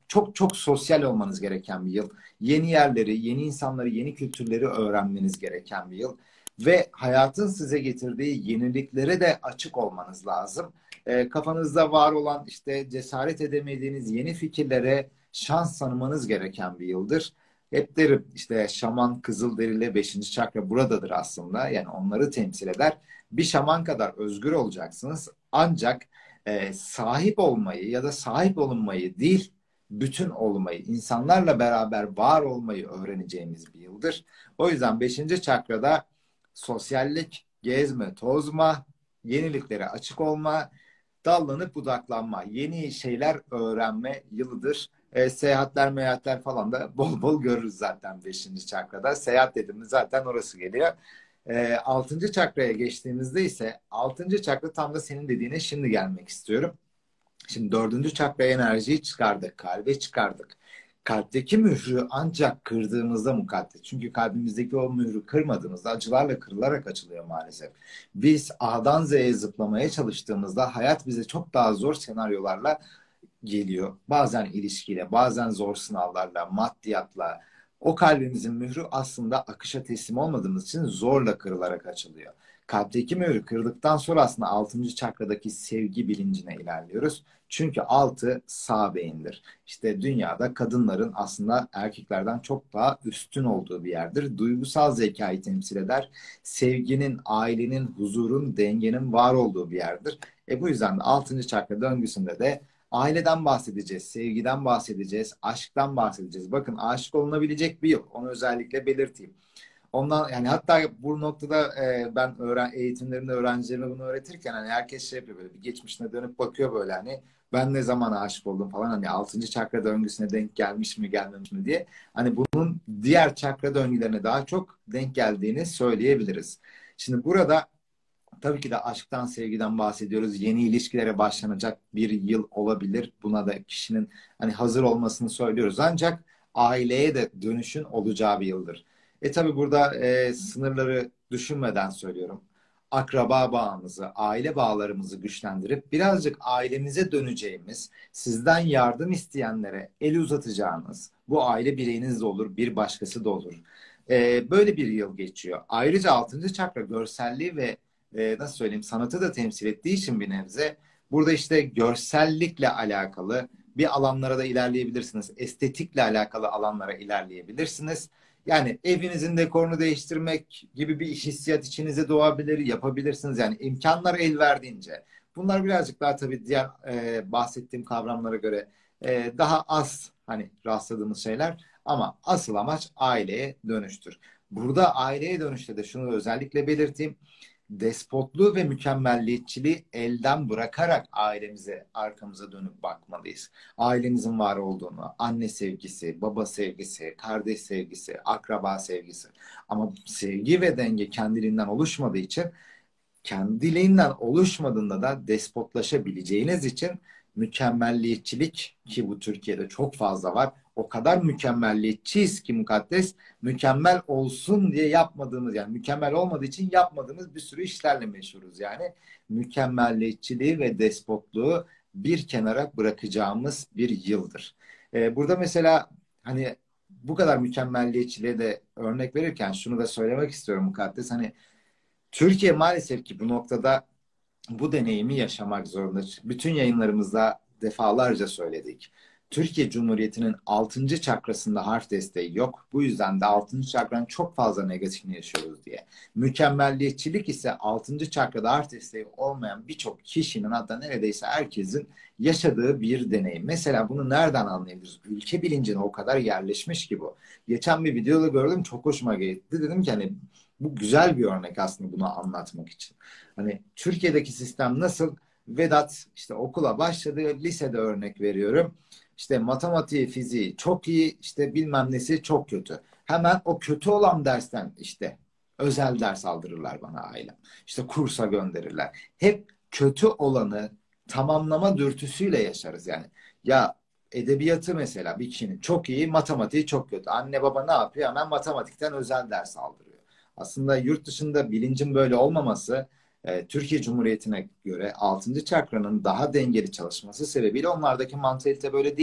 çok çok sosyal olmanız gereken bir yıl. Yeni yerleri, yeni insanları, yeni kültürleri öğrenmeniz gereken bir yıl. Ve hayatın size getirdiği yeniliklere de açık olmanız lazım. E, kafanızda var olan işte cesaret edemediğiniz yeni fikirlere şans tanımanız gereken bir yıldır. Hep derim işte şaman Kızılderili beşinci çakra buradadır aslında. Yani onları temsil eder. Bir şaman kadar özgür olacaksınız. Ancak e, sahip olmayı ya da sahip olunmayı değil, bütün olmayı, insanlarla beraber var olmayı öğreneceğimiz bir yıldır. O yüzden beşinci çakrada sosyallik, gezme, tozma, yeniliklere açık olma, dallanıp budaklanma, yeni şeyler öğrenme yılıdır. E, seyahatler, meyahatler falan da bol bol görürüz zaten beşinci çakrada. Seyahat dediğimiz zaten orası geliyor. E, altıncı çakraya geçtiğimizde ise altıncı çakra tam da senin dediğine şimdi gelmek istiyorum. Şimdi dördüncü çakra enerjiyi çıkardık, kalbe çıkardık. Kalpteki mührü ancak kırdığımızda mukaddes. Çünkü kalbimizdeki o mührü kırmadığımızda acılarla kırılarak açılıyor maalesef. Biz A'dan Z'ye zıplamaya çalıştığımızda hayat bize çok daha zor senaryolarla geliyor. Bazen ilişkiyle, bazen zor sınavlarla, maddiyatla. O kalbimizin mührü aslında akışa teslim olmadığımız için zorla kırılarak açılıyor. Kalpteki mührü kırdıktan sonra aslında altıncı çakradaki sevgi bilincine ilerliyoruz. Çünkü altı sağ beyindir. İşte dünyada kadınların aslında erkeklerden çok daha üstün olduğu bir yerdir. Duygusal zekayı temsil eder. Sevginin, ailenin, huzurun, dengenin var olduğu bir yerdir. E bu yüzden de altıncı çakra döngüsünde de aileden bahsedeceğiz, sevgiden bahsedeceğiz, aşktan bahsedeceğiz. Bakın aşık olunabilecek bir yıl. Onu özellikle belirteyim. Ondan yani hatta bu noktada e, ben öğren eğitimlerimde öğrencilerime bunu öğretirken hani herkes şey yapıyor böyle bir geçmişine dönüp bakıyor böyle hani ben ne zaman aşık oldum falan hani altıncı çakra döngüsüne denk gelmiş mi gelmemiş mi diye. Hani bunun diğer çakra döngülerine daha çok denk geldiğini söyleyebiliriz. Şimdi burada tabii ki de aşktan, sevgiden bahsediyoruz. Yeni ilişkilere başlanacak bir yıl olabilir. Buna da kişinin hani hazır olmasını söylüyoruz. Ancak aileye de dönüşün olacağı bir yıldır. E tabii burada e, sınırları düşünmeden söylüyorum. Akraba bağımızı, aile bağlarımızı güçlendirip birazcık ailemize döneceğimiz, sizden yardım isteyenlere el uzatacağınız, bu aile bireyiniz de olur, bir başkası da olur. E, böyle bir yıl geçiyor. Ayrıca altıncı çakra görselliği ve e, nasıl söyleyeyim sanatı da temsil ettiği için bir nebze burada işte görsellikle alakalı bir alanlara da ilerleyebilirsiniz. Estetikle alakalı alanlara ilerleyebilirsiniz. Yani evinizin dekorunu değiştirmek gibi bir hissiyat içinize doğabilir, yapabilirsiniz. Yani imkanlar el verdiğince. Bunlar birazcık daha tabii diğer e, bahsettiğim kavramlara göre e, daha az hani rastladığımız şeyler. Ama asıl amaç aileye dönüştür. Burada aileye dönüşte de şunu özellikle belirteyim despotluğu ve mükemmelliyetçiliği elden bırakarak ailemize, arkamıza dönüp bakmalıyız. Ailemizin var olduğunu, anne sevgisi, baba sevgisi, kardeş sevgisi, akraba sevgisi. Ama sevgi ve denge kendiliğinden oluşmadığı için kendiliğinden oluşmadığında da despotlaşabileceğiniz için mükemmelliyetçilik ki bu Türkiye'de çok fazla var. O kadar mükemmelliyetçiyiz ki mukaddes mükemmel olsun diye yapmadığımız yani mükemmel olmadığı için yapmadığımız bir sürü işlerle meşhuruz yani. Mükemmelliyetçiliği ve despotluğu bir kenara bırakacağımız bir yıldır. Ee, burada mesela hani bu kadar mükemmelliyetçiliğe de örnek verirken şunu da söylemek istiyorum mukaddes. Hani Türkiye maalesef ki bu noktada bu deneyimi yaşamak zorunda. Bütün yayınlarımızda defalarca söyledik. Türkiye Cumhuriyeti'nin altıncı çakrasında harf desteği yok. Bu yüzden de altıncı çakranın çok fazla negatifini yaşıyoruz diye. Mükemmelliyetçilik ise altıncı çakrada harf desteği olmayan birçok kişinin hatta neredeyse herkesin yaşadığı bir deneyim. Mesela bunu nereden anlayabiliriz? Ülke bilincine o kadar yerleşmiş ki bu. Geçen bir videoda gördüm çok hoşuma gitti. Dedim ki hani bu güzel bir örnek aslında bunu anlatmak için. Hani Türkiye'deki sistem nasıl? Vedat işte okula başladı, lisede örnek veriyorum. İşte matematiği, fiziği çok iyi, işte bilmem nesi çok kötü. Hemen o kötü olan dersten işte özel ders aldırırlar bana ailem. İşte kursa gönderirler. Hep kötü olanı tamamlama dürtüsüyle yaşarız yani. Ya edebiyatı mesela bir kişinin çok iyi, matematiği çok kötü. Anne baba ne yapıyor? Hemen matematikten özel ders aldırıyor. Aslında yurt dışında bilincin böyle olmaması e, Türkiye Cumhuriyeti'ne göre altıncı çakranın daha dengeli çalışması sebebiyle onlardaki mantalite böyle değil.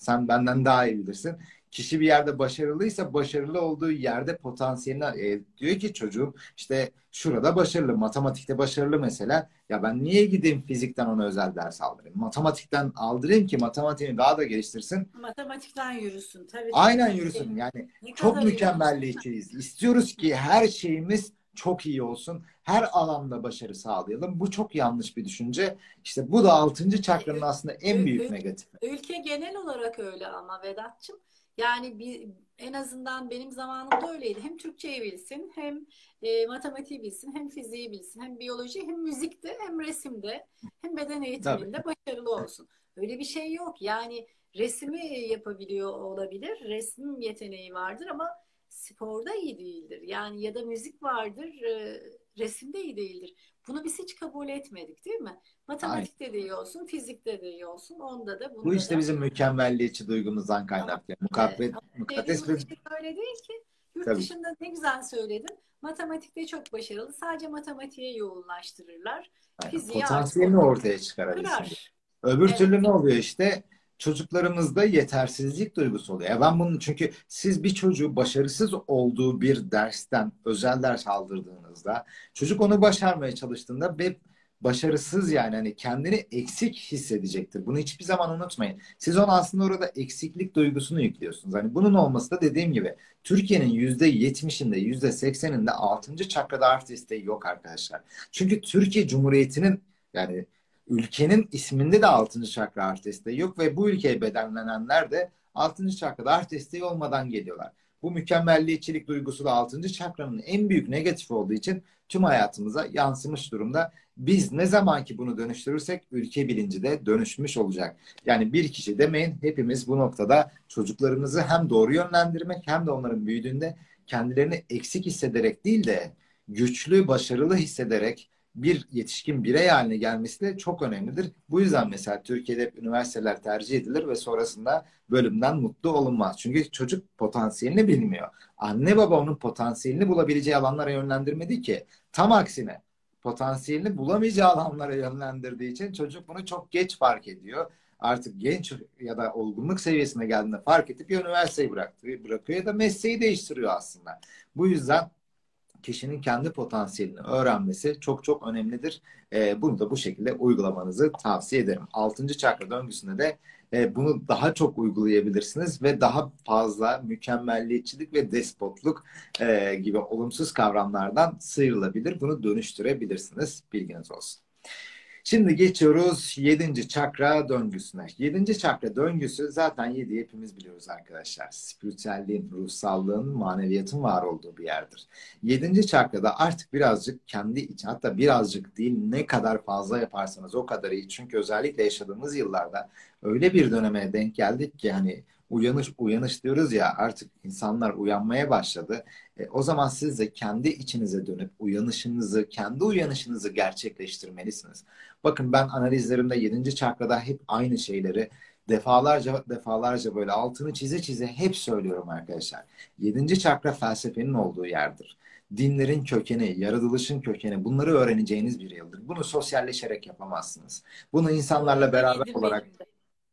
Sen benden daha iyi bilirsin. Kişi bir yerde başarılıysa başarılı olduğu yerde potansiyelini e, diyor ki çocuğum işte şurada başarılı, matematikte başarılı mesela. Ya ben niye gideyim fizikten ona özel ders aldırayım? Matematikten aldırayım ki matematiğini daha da geliştirsin. Matematikten yürüsün. Tabii tabii Aynen tabii. yürüsün. Yani Ne çok kadar iyi olmuş. mükemmelliyetçiyiz. İstiyoruz ki her şeyimiz çok iyi olsun. Her alanda başarı sağlayalım. Bu çok yanlış bir düşünce. İşte bu da altıncı çakranın aslında en büyük Ül- negatifi. Ülke genel olarak öyle ama Vedat'cığım. Yani bir, en azından benim zamanımda öyleydi. Hem Türkçeyi bilsin, hem e, matematiği bilsin, hem fiziği bilsin, hem biyoloji, hem müzikte, hem resimde, hem beden Tabii. eğitiminde başarılı olsun. Öyle bir şey yok. Yani resmi yapabiliyor olabilir, resim yeteneği vardır ama sporda iyi değildir. Yani ya da müzik vardır, e, resimde iyi değildir. Bunu biz hiç kabul etmedik, değil mi? Aynen. Matematikte de iyi olsun, fizikte de iyi olsun. Onda da Bu bunda işte da. bizim mükemmelliyetçi duygumuzdan Ama kaynaklı. e, Mukaddes, ama mukaddes ve dediğimiz şey öyle değil ki. Yurt tabii ki. dışında ne güzel söyledin. Matematikte çok başarılı. Sadece matematiğe yoğunlaştırırlar. Aynen. Fiziği artık Potansiyelini ortadan ortaya çıkarabilsin diye. kırar. Öbür Evet. türlü ne oluyor işte? Çocuklarımızda yetersizlik duygusu oluyor. Ya ben bunun çünkü siz bir çocuğu başarısız olduğu bir dersten özel ders aldırdığınızda çocuk onu başarmaya çalıştığında ve başarısız yani hani kendini eksik hissedecektir. Bunu hiçbir zaman unutmayın. Siz ona aslında orada eksiklik duygusunu yüklüyorsunuz. Hani bunun olması da dediğim gibi Türkiye'nin yüzde yetmişinde yüzde sekseninde altıncı çakrada art isteği yok arkadaşlar. Çünkü Türkiye Cumhuriyeti'nin yani ülkenin isminde de altıncı çakra art desteği yok ve bu ülkeye bedenlenenler de altıncı çakrada art desteği olmadan geliyorlar. Bu mükemmelliyetçilik duygusu da altıncı çakranın en büyük negatifi olduğu için tüm hayatımıza yansımış durumda. Biz ne zaman ki bunu dönüştürürsek ülke bilinci de dönüşmüş olacak. Yani bir kişi demeyin hepimiz bu noktada çocuklarımızı hem doğru yönlendirmek hem de onların büyüdüğünde kendilerini eksik hissederek değil de güçlü, başarılı hissederek bir yetişkin birey haline gelmesi de çok önemlidir. Bu yüzden mesela Türkiye'de hep üniversiteler tercih edilir ve sonrasında bölümden mutlu olunmaz. Çünkü çocuk potansiyelini bilmiyor. Anne baba onun potansiyelini bulabileceği alanlara yönlendirmedi ki. Tam aksine potansiyelini bulamayacağı alanlara yönlendirdiği için çocuk bunu çok geç fark ediyor. Artık genç ya da olgunluk seviyesine geldiğinde fark edip ya üniversiteyi bıraktı, bırakıyor ya da mesleği değiştiriyor aslında. Bu yüzden kişinin kendi potansiyelini öğrenmesi çok çok önemlidir. E, bunu da bu şekilde uygulamanızı tavsiye ederim. Altıncı çakra döngüsünde de e, bunu daha çok uygulayabilirsiniz ve daha fazla mükemmelliyetçilik ve despotluk e, gibi olumsuz kavramlardan sıyrılabilir. Bunu dönüştürebilirsiniz. Bilginiz olsun. Şimdi geçiyoruz yedinci çakra döngüsüne. Yedinci çakra döngüsü zaten yediyi hepimiz biliyoruz arkadaşlar. Spiritüelliğin, ruhsallığın, maneviyatın var olduğu bir yerdir. Yedinci çakrada artık birazcık kendi için hatta birazcık değil ne kadar fazla yaparsanız o kadar iyi. Çünkü özellikle yaşadığımız yıllarda öyle bir döneme denk geldik ki hani uyanış uyanış diyoruz ya artık insanlar uyanmaya başladı. E, o zaman siz de kendi içinize dönüp uyanışınızı, kendi uyanışınızı gerçekleştirmelisiniz. Bakın ben analizlerimde yedinci çakrada hep aynı şeyleri defalarca defalarca böyle altını çize çize hep söylüyorum arkadaşlar. Yedinci çakra felsefenin olduğu yerdir. Dinlerin kökeni, yaratılışın kökeni bunları öğreneceğiniz bir yıldır. Bunu sosyalleşerek yapamazsınız. Bunu Bu insanlarla arada beraber yedim olarak benim de.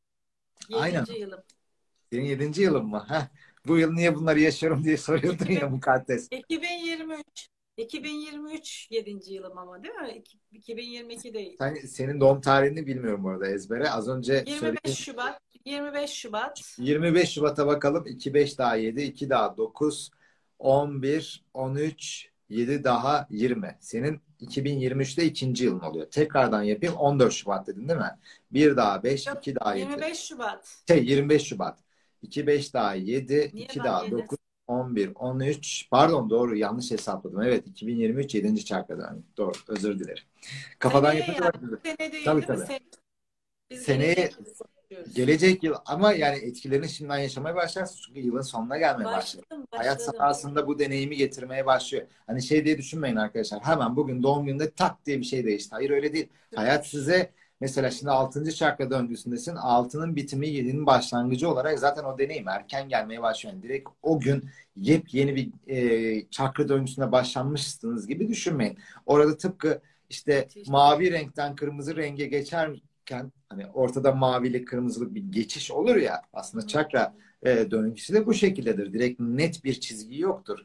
aynen. Yedinci yılım. Senin yedinci yılın mı? Heh. Bu yıl niye bunları yaşıyorum diye soruyordun ya 2000, mukaddes. iki bin yirmi üç. iki bin yirmi üç yedinci yılım ama değil mi? iki bin yirmi iki değil. Sen, senin doğum tarihini bilmiyorum orada ezbere. Az önce yirmi beş söylediğim Şubat. yirmi beş Şubat. yirmi beş Şubat'a bakalım. iki beş daha yedi, iki daha dokuz, on bir, on üç, yedi daha yirmi. Senin iki bin yirmi üçte ikinci yılın oluyor. Tekrardan yapayım. on dört Şubat dedin değil mi? Bir daha beş, Yok, iki daha yirmi yedi. beş Şubat. Şey yirmi beş Şubat. iki beş daha yedi, Niye iki ben daha yedi? dokuz, on bir, on üç. Pardon doğru yanlış hesapladım. Evet iki bin yirmi üç yedinci çakradan. Doğru özür dilerim. Kafadan Seneye yapınca yani. bak. Sene değil Tabii değil mi? tabii. Sen, biz Seneye gelecek yıl konuşuyoruz. gelecek yıl ama yani etkilerini şimdiden yaşamaya başlarsın. Çünkü yılın sonuna gelmeye başlıyor. Başladım, Hayat başladım. sahasında bu deneyimi getirmeye başlıyor. Hani şey diye düşünmeyin arkadaşlar. Hemen bugün doğum gününde tak diye bir şey değişti. Hayır öyle değil. Hayat size mesela şimdi altıncı çakra döngüsündesin. altının bitimi yedinin başlangıcı olarak zaten o deneyim erken gelmeye başlıyor. Yani direkt o gün yepyeni bir e, çakra döngüsüne başlanmışsınız gibi düşünmeyin. Orada tıpkı işte Müthiş. mavi renkten kırmızı renge geçer dönerken hani ortada mavili kırmızılı bir geçiş olur ya, aslında çakra e, döngüsü de bu şekildedir. Direkt net bir çizgi yoktur.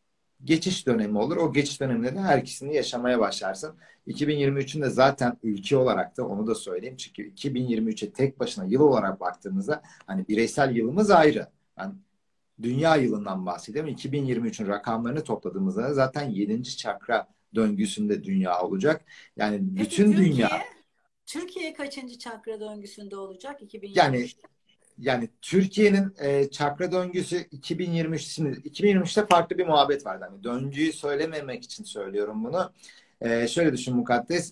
Geçiş dönemi olur. O geçiş döneminde de her ikisini yaşamaya başlarsın. iki bin yirmi üçün de zaten ülke olarak da onu da söyleyeyim. Çünkü iki bin yirmi üçe tek başına yıl olarak baktığımızda hani bireysel yılımız ayrı. Ben dünya yılından bahsediyorum. iki bin yirmi üçün rakamlarını topladığımızda zaten yedinci çakra döngüsünde dünya olacak. Yani Peki bütün Türkiye, dünya, Türkiye kaçıncı çakra döngüsünde olacak yani iki bin yirmi üçte? yani Türkiye'nin e, çakra döngüsü iki bin yirmi üç, şimdi iki bin yirmi üçte farklı bir muhabbet vardı. Hani döngüyü söylememek için söylüyorum bunu. E, şöyle düşün Mukaddes.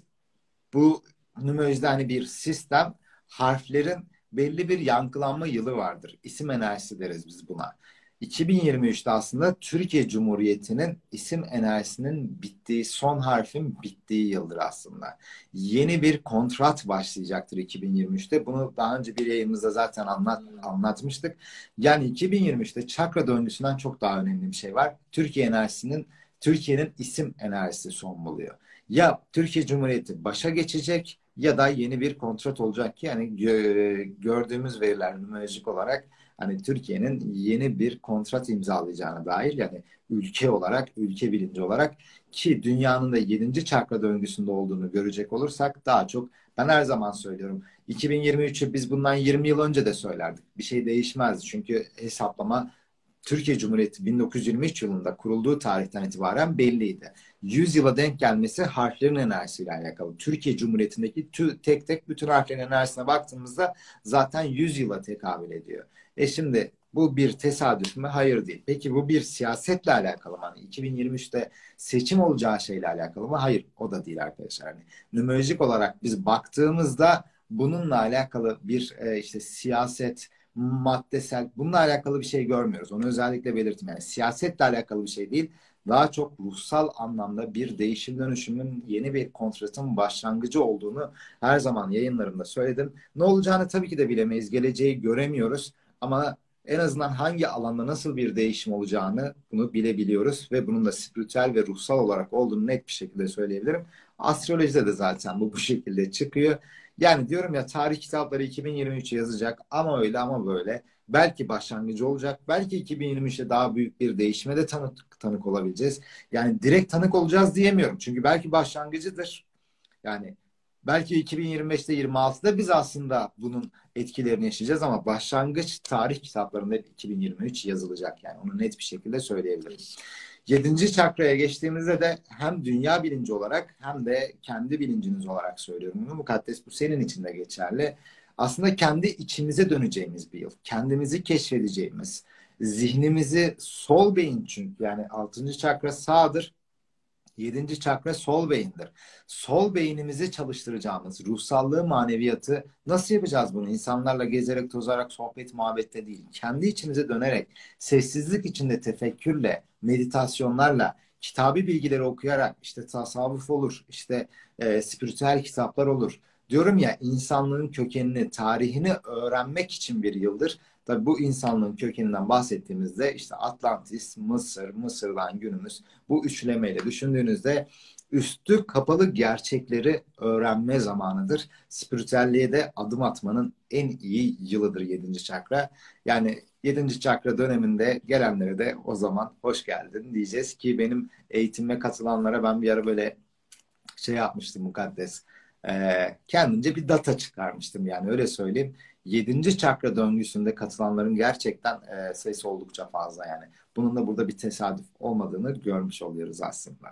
Bu numerolojide hani bir sistem, harflerin belli bir yankılanma yılı vardır. İsim enerjisi deriz biz buna. iki bin yirmi üçte aslında Türkiye Cumhuriyeti'nin isim enerjisinin bittiği, son harfin bittiği yıldır aslında. Yeni bir kontrat başlayacaktır iki bin yirmi üçte. Bunu daha önce bir yayınımızda zaten anlat, anlatmıştık. Yani iki bin yirmi üçte çakra döngüsünden çok daha önemli bir şey var. Türkiye enerjisinin, Türkiye'nin isim enerjisi son buluyor. Ya Türkiye Cumhuriyeti başa geçecek ya da yeni bir kontrat olacak ki yani gördüğümüz veriler numerolojik olarak hani Türkiye'nin yeni bir kontrat imzalayacağına dair, yani ülke olarak, ülke bilinci olarak, ki dünyanın da yedinci çakra döngüsünde olduğunu görecek olursak daha çok, ben her zaman söylüyorum, iki bin yirmi üçü biz bundan yirmi yıl önce de söylerdik. Bir şey değişmezdi çünkü hesaplama Türkiye Cumhuriyeti bin dokuz yüz yirmi üç yılında kurulduğu tarihten itibaren belliydi. yüz yıla denk gelmesi harflerin enerjisiyle alakalı. Türkiye Cumhuriyeti'ndeki tü, tek tek bütün harflerin enerjisine baktığımızda zaten yüz yıla tekabül ediyor. E şimdi bu bir tesadüf mü? Hayır değil. Peki bu bir siyasetle alakalı mı? Hani iki bin yirmi üçte seçim olacağı şeyle alakalı mı? Hayır, o da değil arkadaşlar. Hani numerolojik olarak biz baktığımızda bununla alakalı bir e, işte siyaset, maddesel, bununla alakalı bir şey görmüyoruz. Onu özellikle belirttim. Yani siyasetle alakalı bir şey değil. Daha çok ruhsal anlamda bir değişim dönüşümün, yeni bir kontratın başlangıcı olduğunu her zaman yayınlarımda söyledim. Ne olacağını tabii ki de bilemeyiz. Geleceği göremiyoruz. Ama en azından hangi alanda nasıl bir değişim olacağını bunu bilebiliyoruz ve bunun da spiritüel ve ruhsal olarak olduğunu net bir şekilde söyleyebilirim. Astrolojide de zaten bu bu şekilde çıkıyor. Yani diyorum ya, tarih kitapları iki bin yirmi üç yazacak ama öyle ama böyle. Belki başlangıcı olacak. Belki iki bin yirmi üçte daha büyük bir değişime de tanık, tanık olabileceğiz. Yani direkt tanık olacağız diyemiyorum. Çünkü belki başlangıcıdır. Yani belki iki bin yirmi beşte yirmi altıda biz aslında bunun etkilerini yaşayacağız ama başlangıç tarih kitaplarında iki bin yirmi üç yazılacak, yani onu net bir şekilde söyleyebilirim. Yedinci çakraya geçtiğimizde de hem dünya bilinci olarak hem de kendi bilinciniz olarak söylüyorum bunu. Mukaddes, bu senin için de geçerli. Aslında kendi içimize döneceğimiz bir yıl. Kendimizi keşfedeceğimiz, zihnimizi, sol beyin, çünkü yani altıncı çakra sağdır. Yedinci çakra sol beyindir. Sol beynimizi çalıştıracağımız ruhsallığı, maneviyatı nasıl yapacağız bunu? İnsanlarla gezerek, tozarak, sohbet, muhabbette değil. Kendi içimize dönerek, sessizlik içinde tefekkürle, meditasyonlarla, kitabi bilgileri okuyarak, işte tasavvuf olur, işte e, spiritüel kitaplar olur. Diyorum ya, insanlığın kökenini, tarihini öğrenmek için bir yıldır. Tabii bu insanlığın kökeninden bahsettiğimizde işte Atlantis, Mısır, Mısır'dan günümüz, bu üçlemeyle düşündüğünüzde üstü kapalı gerçekleri öğrenme zamanıdır. Spiritüelliğe de adım atmanın en iyi yılıdır yedinci çakra. Yani yedinci çakra döneminde gelenlere de o zaman hoş geldin diyeceğiz ki benim eğitime katılanlara ben bir ara böyle şey yapmıştım Mukaddes. Ee, kendince bir data çıkarmıştım, yani öyle söyleyeyim. Yedinci çakra döngüsünde katılanların gerçekten e, sayısı oldukça fazla yani. Bunun da burada bir tesadüf olmadığını görmüş oluyoruz aslında.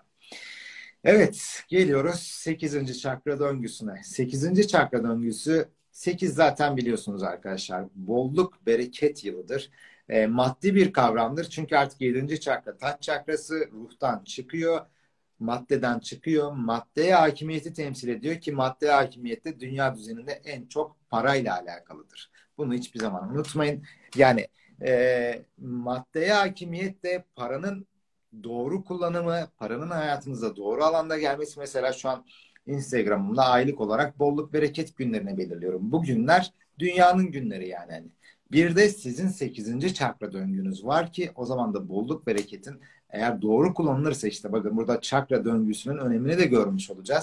Evet, geliyoruz sekizinci çakra döngüsüne. Sekizinci çakra döngüsü, sekiz zaten biliyorsunuz arkadaşlar, bolluk, bereket yılıdır. E, maddi bir kavramdır. Çünkü artık yedinci çakra, taç çakrası, ruhtan çıkıyor, maddeden çıkıyor. Maddeye hakimiyeti temsil ediyor ki madde hakimiyette dünya düzeninde en çok parayla alakalıdır. Bunu hiçbir zaman unutmayın. Yani e, maddeye hakimiyet de paranın doğru kullanımı, paranın hayatımıza doğru alanda gelmesi. Mesela şu an Instagram'ımda aylık olarak bolluk bereket günlerini belirliyorum. Bu günler dünyanın günleri yani. Hani bir de sizin sekizinci çakra döngünüz var ki o zaman da bolluk bereketin, eğer doğru kullanılırsa, işte bakın burada çakra döngüsünün önemini de görmüş olacağız.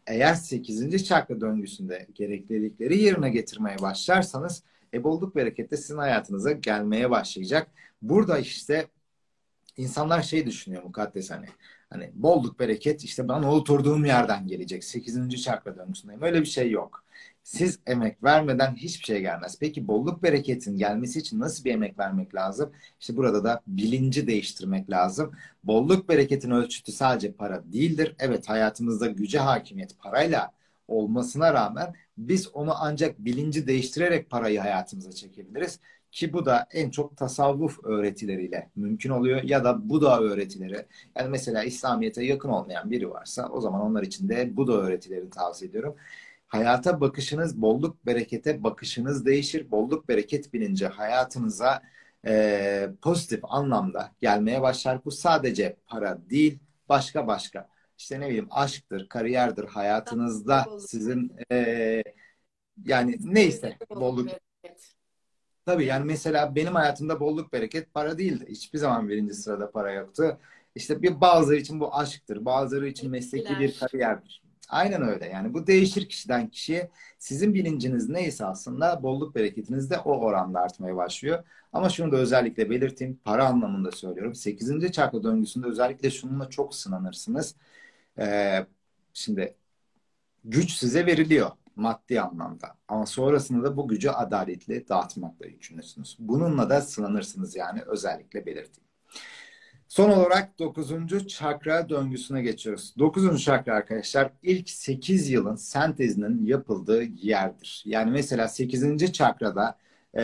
Eğer sekizinci çakra döngüsünde gereklilikleri yerine getirmeye başlarsanız e, bolluk bereket de sizin hayatınıza gelmeye başlayacak. Burada işte İnsanlar şey düşünüyor mukaddes hani. Hani bolluk bereket işte bana oturduğum yerden gelecek. Sekizinci çakra döngüsündeyim. Öyle bir şey yok. Siz emek vermeden hiçbir şey gelmez. Peki bolluk bereketin gelmesi için nasıl bir emek vermek lazım? İşte burada da bilinci değiştirmek lazım. Bolluk bereketin ölçütü sadece para değildir. Evet, hayatımızda güce hakimiyet parayla olmasına rağmen biz onu ancak bilinci değiştirerek parayı hayatımıza çekebiliriz. Ki bu da en çok tasavvuf öğretileriyle mümkün oluyor ya da Buda öğretileri. Yani mesela İslamiyet'e yakın olmayan biri varsa o zaman onlar için de Buda öğretilerini tavsiye ediyorum. Hayata bakışınız, bolluk berekete bakışınız değişir. Bolluk bereket bilinci hayatınıza e, pozitif anlamda gelmeye başlar. Bu sadece para değil, başka başka. İşte ne bileyim aşktır, kariyerdir, hayatınızda Bolluk sizin e, yani ilişkilerde neyse de bolluk bolluk. bereket. Tabii Değil yani mi? mesela benim hayatımda bolluk bereket para değildi. Hiçbir zaman birinci sırada para yoktu. İşte bir bazıları için bu aşktır, bazıları için mesleki bir İlişkiler. kariyerdir. Aynen öyle yani bu değişir kişiden kişiye. Sizin bilinciniz neyse aslında bolluk bereketiniz de o oranda artmaya başlıyor. Ama şunu da özellikle belirteyim, para anlamında söylüyorum. Sekizinci çakra döngüsünde özellikle şununla çok sınanırsınız. Ee, şimdi güç size veriliyor maddi anlamda. Ama sonrasında da bu gücü adaletle dağıtmakla yükümlüsünüz. Bununla da sınanırsınız yani özellikle belirteyim. Son olarak dokuzuncu çakra döngüsüne geçiyoruz. Dokuzuncu çakra arkadaşlar ilk sekiz yılın sentezinin yapıldığı yerdir. Yani mesela sekizinci çakrada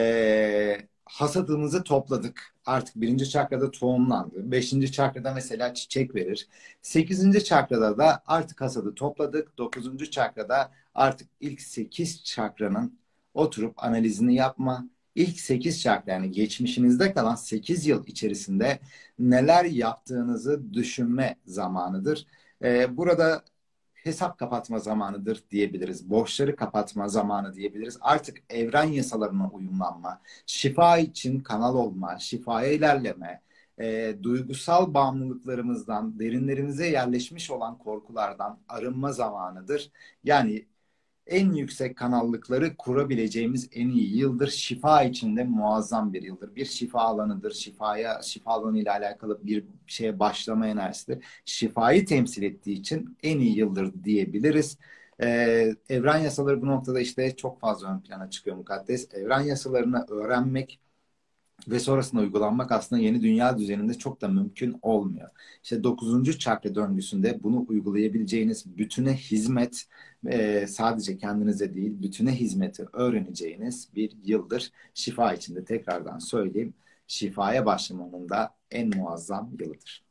e, hasadımızı topladık. Artık birinci çakrada tohumlandı. Beşinci çakrada mesela çiçek verir. Sekizinci çakrada da artık hasadı topladık. Dokuzuncu çakrada artık ilk sekiz çakranın oturup analizini yapma. İlk sekiz çakra yani geçmişinizde kalan sekiz yıl içerisinde neler yaptığınızı düşünme zamanıdır. Ee, burada hesap kapatma zamanıdır diyebiliriz. Borçları kapatma zamanı diyebiliriz. Artık evren yasalarına uyumlanma, şifa için kanal olma, şifaya ilerleme, e, duygusal bağımlılıklarımızdan, derinlerimize yerleşmiş olan korkulardan arınma zamanıdır. Yani en yüksek kanallıkları kurabileceğimiz en iyi yıldır. Şifa içinde muazzam bir yıldır. Bir şifa alanıdır. Şifaya, şifa alanı ile alakalı bir şeye başlama enerjisidir. Şifayı temsil ettiği için en iyi yıldır diyebiliriz. Ee, evren yasaları bu noktada işte çok fazla ön plana çıkıyor mukaddes. Evren yasalarını öğrenmek ve sonrasında uygulanmak aslında yeni dünya düzeninde çok da mümkün olmuyor. İşte dokuzuncu çakra döngüsünde bunu uygulayabileceğiniz bütüne hizmet e, sadece kendinize değil bütüne hizmeti öğreneceğiniz bir yıldır. Şifa içinde tekrardan söyleyeyim. Şifaya başlamanın da en muazzam yılıdır.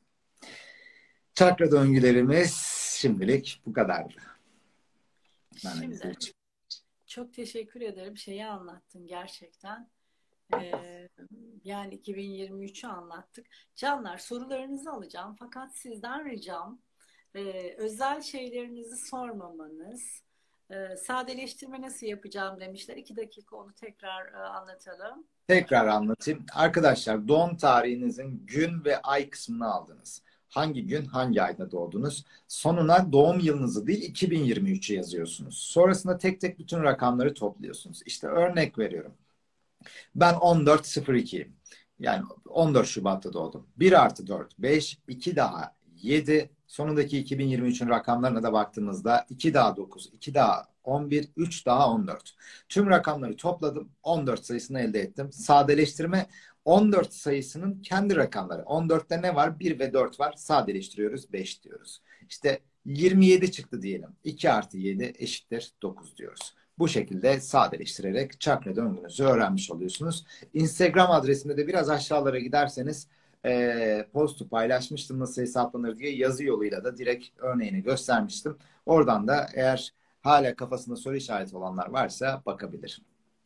Çakra döngülerimiz şimdilik bu kadardı. Şimdi çok teşekkür ederim. Şeyi anlattın gerçekten. Ee, yani iki bin yirmi üçü anlattık. Canlar sorularınızı alacağım. Fakat sizden ricam e, özel şeylerinizi sormamanız. E, sadeleştirme nasıl yapacağım demişler. İki dakika onu tekrar e, anlatalım. Tekrar anlatayım. Arkadaşlar doğum tarihinizin gün ve ay kısmını aldınız. Hangi gün, hangi ayda doğdunuz? Sonuna doğum yılınızı değil iki bin yirmi üçü yazıyorsunuz. Sonrasında tek tek bütün rakamları topluyorsunuz. İşte örnek veriyorum. Ben on dört sıfır ikiyim. Yani on dört Şubat'ta doğdum. bir artı dört, beş, iki daha yedi. Sonundaki iki bin yirmi üçün rakamlarına da baktığımızda iki daha dokuz, iki daha on bir, üç daha on dört. Tüm rakamları topladım. on dört sayısını elde ettim. Sadeleştirme on dört sayısının kendi rakamları. on dörtte ne var? bir ve dört var. Sadeleştiriyoruz. beş diyoruz. İşte yirmi yedi çıktı diyelim. iki artı yedi eşittir dokuz diyoruz. Bu şekilde sadeleştirerek çakra döngünüzü öğrenmiş oluyorsunuz. Instagram adresinde de biraz aşağılara giderseniz e, postu paylaşmıştım nasıl hesaplanır diye yazı yoluyla da direkt örneğini göstermiştim. Oradan da eğer hala kafasında soru işareti olanlar varsa bakabilir.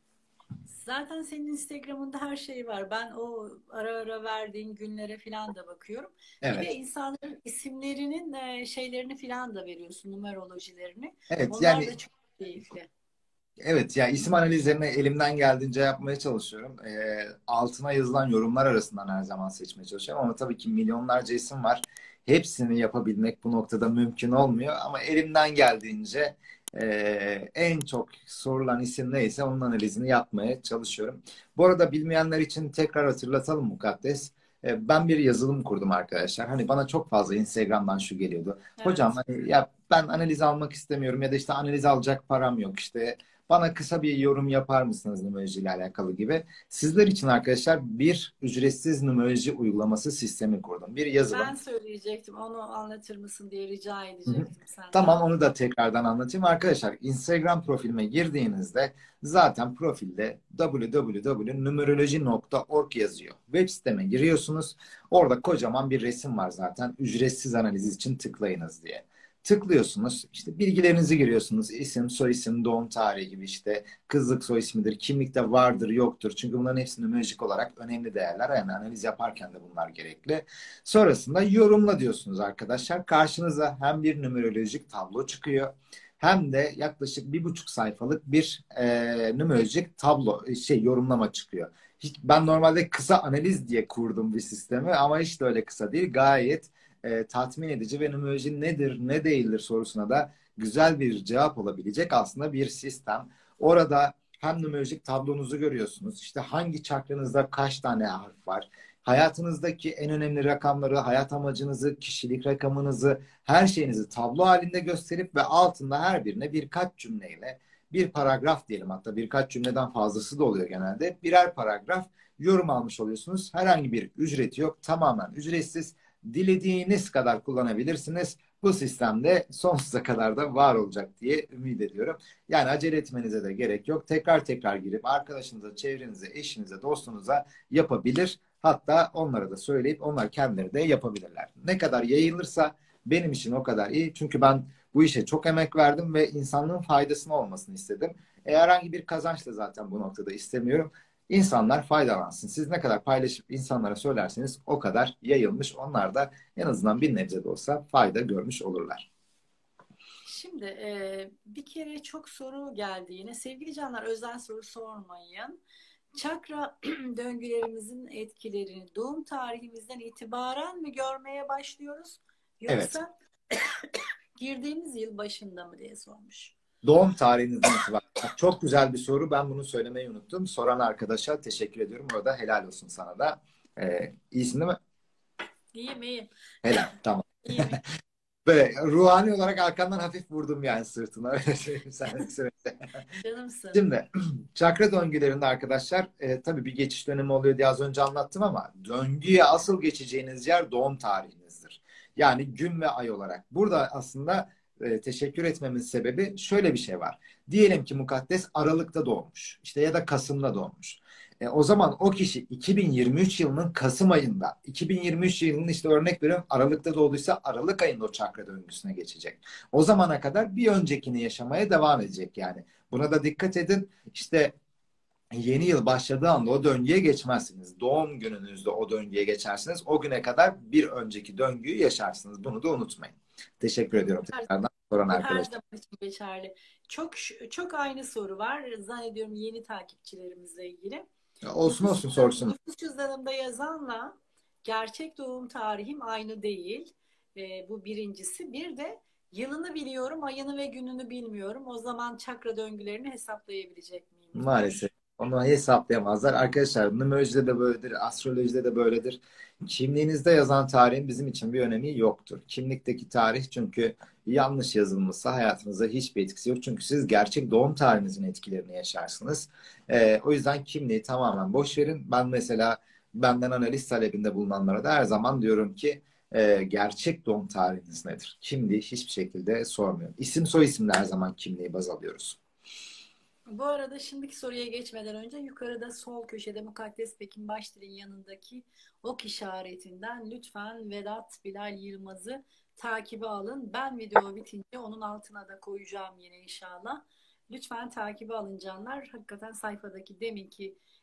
Zaten senin Instagram'ında her şey var. Ben o ara ara verdiğin günlere falan da bakıyorum. Bir de Evet. insanların isimlerinin e, şeylerini falan da veriyorsun, numerolojilerini. Evet Onlar yani da çok keyifli. Evet ya, isim analizlerini elimden geldiğince yapmaya çalışıyorum. Ee, altına yazılan yorumlar arasından her zaman seçmeye çalışıyorum. Ama tabii ki milyonlarca isim var. Hepsini yapabilmek bu noktada mümkün olmuyor. Ama elimden geldiğince e, en çok sorulan isim neyse onun analizini yapmaya çalışıyorum. Bu arada bilmeyenler için tekrar hatırlatalım Mukaddes. Ee, Ben bir yazılım kurdum arkadaşlar. Hani bana çok fazla Instagram'dan şu geliyordu. Hocam Evet. hani ya ben analiz almak istemiyorum ya da işte analiz alacak param yok işte. Bana kısa bir yorum yapar mısınız numeroloji ile alakalı gibi. Sizler için arkadaşlar bir ücretsiz numeroloji uygulaması sistemi kurdum. Bir Ben yazılım. söyleyecektim. Onu anlatır mısın diye rica Hı hı. edecektim Tamam, senden. onu da tekrardan anlatayım. Arkadaşlar Instagram profilime girdiğinizde zaten profilde double-u double-u double-u nokta numeroloji nokta org yazıyor. Web siteme giriyorsunuz. Orada kocaman bir resim var zaten. Ücretsiz analiz için tıklayınız diye. Tıklıyorsunuz. İşte bilgilerinizi giriyorsunuz. İsim, soyisim, doğum tarihi gibi işte kızlık soy ismidir. Kimlikte vardır, yoktur. Çünkü bunların hepsi numerolojik olarak önemli değerler. Yani analiz yaparken de bunlar gerekli. Sonrasında yorumla diyorsunuz arkadaşlar. Karşınıza hem bir numerolojik tablo çıkıyor hem de yaklaşık bir buçuk sayfalık bir e, numerolojik tablo e, şey yorumlama çıkıyor. Hiç, ben normalde kısa analiz diye kurdum bir sistemi ama hiç de öyle kısa değil. Gayet e, tatmin edici ve numeroloji nedir ne değildir sorusuna da güzel bir cevap olabilecek aslında bir sistem. Orada hem numerolojik tablonuzu görüyorsunuz. İşte hangi çakranızda kaç tane harf var. Hayatınızdaki en önemli rakamları, hayat amacınızı, kişilik rakamınızı, her şeyinizi tablo halinde gösterip ve altında her birine birkaç cümleyle, bir paragraf diyelim, hatta birkaç cümleden fazlası da oluyor genelde. Birer paragraf yorum almış oluyorsunuz. Herhangi bir ücreti yok. Tamamen ücretsiz. Dilediğiniz kadar kullanabilirsiniz. Bu sistemde sonsuza kadar da var olacak diye ümit ediyorum. Yani acele etmenize de gerek yok. Tekrar tekrar girip arkadaşınıza, çevrenize, eşinize, dostunuza yapabilir. Hatta onlara da söyleyip onlar kendileri de yapabilirler. Ne kadar yayılırsa benim için o kadar iyi. Çünkü ben bu işe çok emek verdim ve insanlığın faydasına olmasını istedim. E, herhangi bir kazanç da zaten bu noktada istemiyorum. İnsanlar faydalansın. Siz ne kadar paylaşıp insanlara söylerseniz o kadar yayılmış. Onlar da en azından bir nebze de olsa fayda görmüş olurlar. Şimdi e, bir kere çok soru geldi yine. Sevgili canlar, özel soru sormayın. Çakra döngülerimizin etkilerini doğum tarihimizden itibaren mi görmeye başlıyoruz? Evet. Yoksa girdiğimiz yıl başında mı diye sormuş. Doğum tarihinizden itibaren. Çok güzel bir soru. Ben bunu söylemeyi unuttum. Soran arkadaşa teşekkür ediyorum. Orada helal olsun sana da. Ee, iyisin değil mi? İyiyim, iyiyim. Helal. Tamam. İyiyim. Böyle ruhani olarak arkandan hafif vurdum yani sırtına. Öyle söyleyeyim sana. Canımsın. Şimdi çakra döngülerinde arkadaşlar e, tabii bir geçiş dönemi oluyor diye az önce anlattım ama döngüye asıl geçeceğiniz yer doğum tarihinizdir. Yani gün ve ay olarak. Burada aslında e, teşekkür etmemin sebebi şöyle bir şey var. Diyelim ki Mukaddes Aralık'ta doğmuş. İşte ya da Kasım'da doğmuş. E, o zaman o kişi iki bin yirmi üç yılının Kasım ayında, iki bin yirmi üç yılının işte örnek veriyorum Aralık'ta doğduysa Aralık ayında o çakra döngüsüne geçecek. O zamana kadar bir öncekini yaşamaya devam edecek yani. Buna da dikkat edin. İşte yeni yıl başladığı anda o döngüye geçmezsiniz. Doğum gününüzde o döngüye geçersiniz. O güne kadar bir önceki döngüyü yaşarsınız. Bunu da unutmayın. Teşekkür ediyorum Her, tekrardan soran bu her arkadaş. zaman için geçerli. Çok çok aynı soru var. Zannediyorum yeni takipçilerimizle ilgili. Olsun Nüfus olsun cüzdan- sorsun. nüfus cüzdanımda yazanla gerçek doğum tarihim aynı değil. Ee, bu birincisi. Bir de yılını biliyorum, ayını ve gününü bilmiyorum. O zaman çakra döngülerini hesaplayabilecek miyim Maalesef. demiş. Onu hesaplayamazlar. Arkadaşlar numerolojide de böyledir, astrolojide de böyledir. Kimliğinizde yazan tarihin bizim için bir önemi yoktur. Kimlikteki tarih çünkü yanlış yazılmışsa hayatınıza hiçbir etkisi yok. Çünkü siz gerçek doğum tarihinizin etkilerini yaşarsınız. Ee, o yüzden kimliği tamamen boş verin. Ben mesela benden analiz talebinde bulunanlara da her zaman diyorum ki e, gerçek doğum tarihiniz nedir? Kimliği hiçbir şekilde sormuyorum. İsim soy isimle her zaman kimliği baz alıyoruz. Bu arada şimdiki soruya geçmeden önce yukarıda sol köşede Mukaddes Pekin Başdil'in yanındaki ok işaretinden lütfen Vedat Bilal Yılmaz'ı takibe alın. Ben video bitince onun altına da koyacağım yine inşallah. Lütfen takibe alın canlar. Hakikaten sayfadaki deminki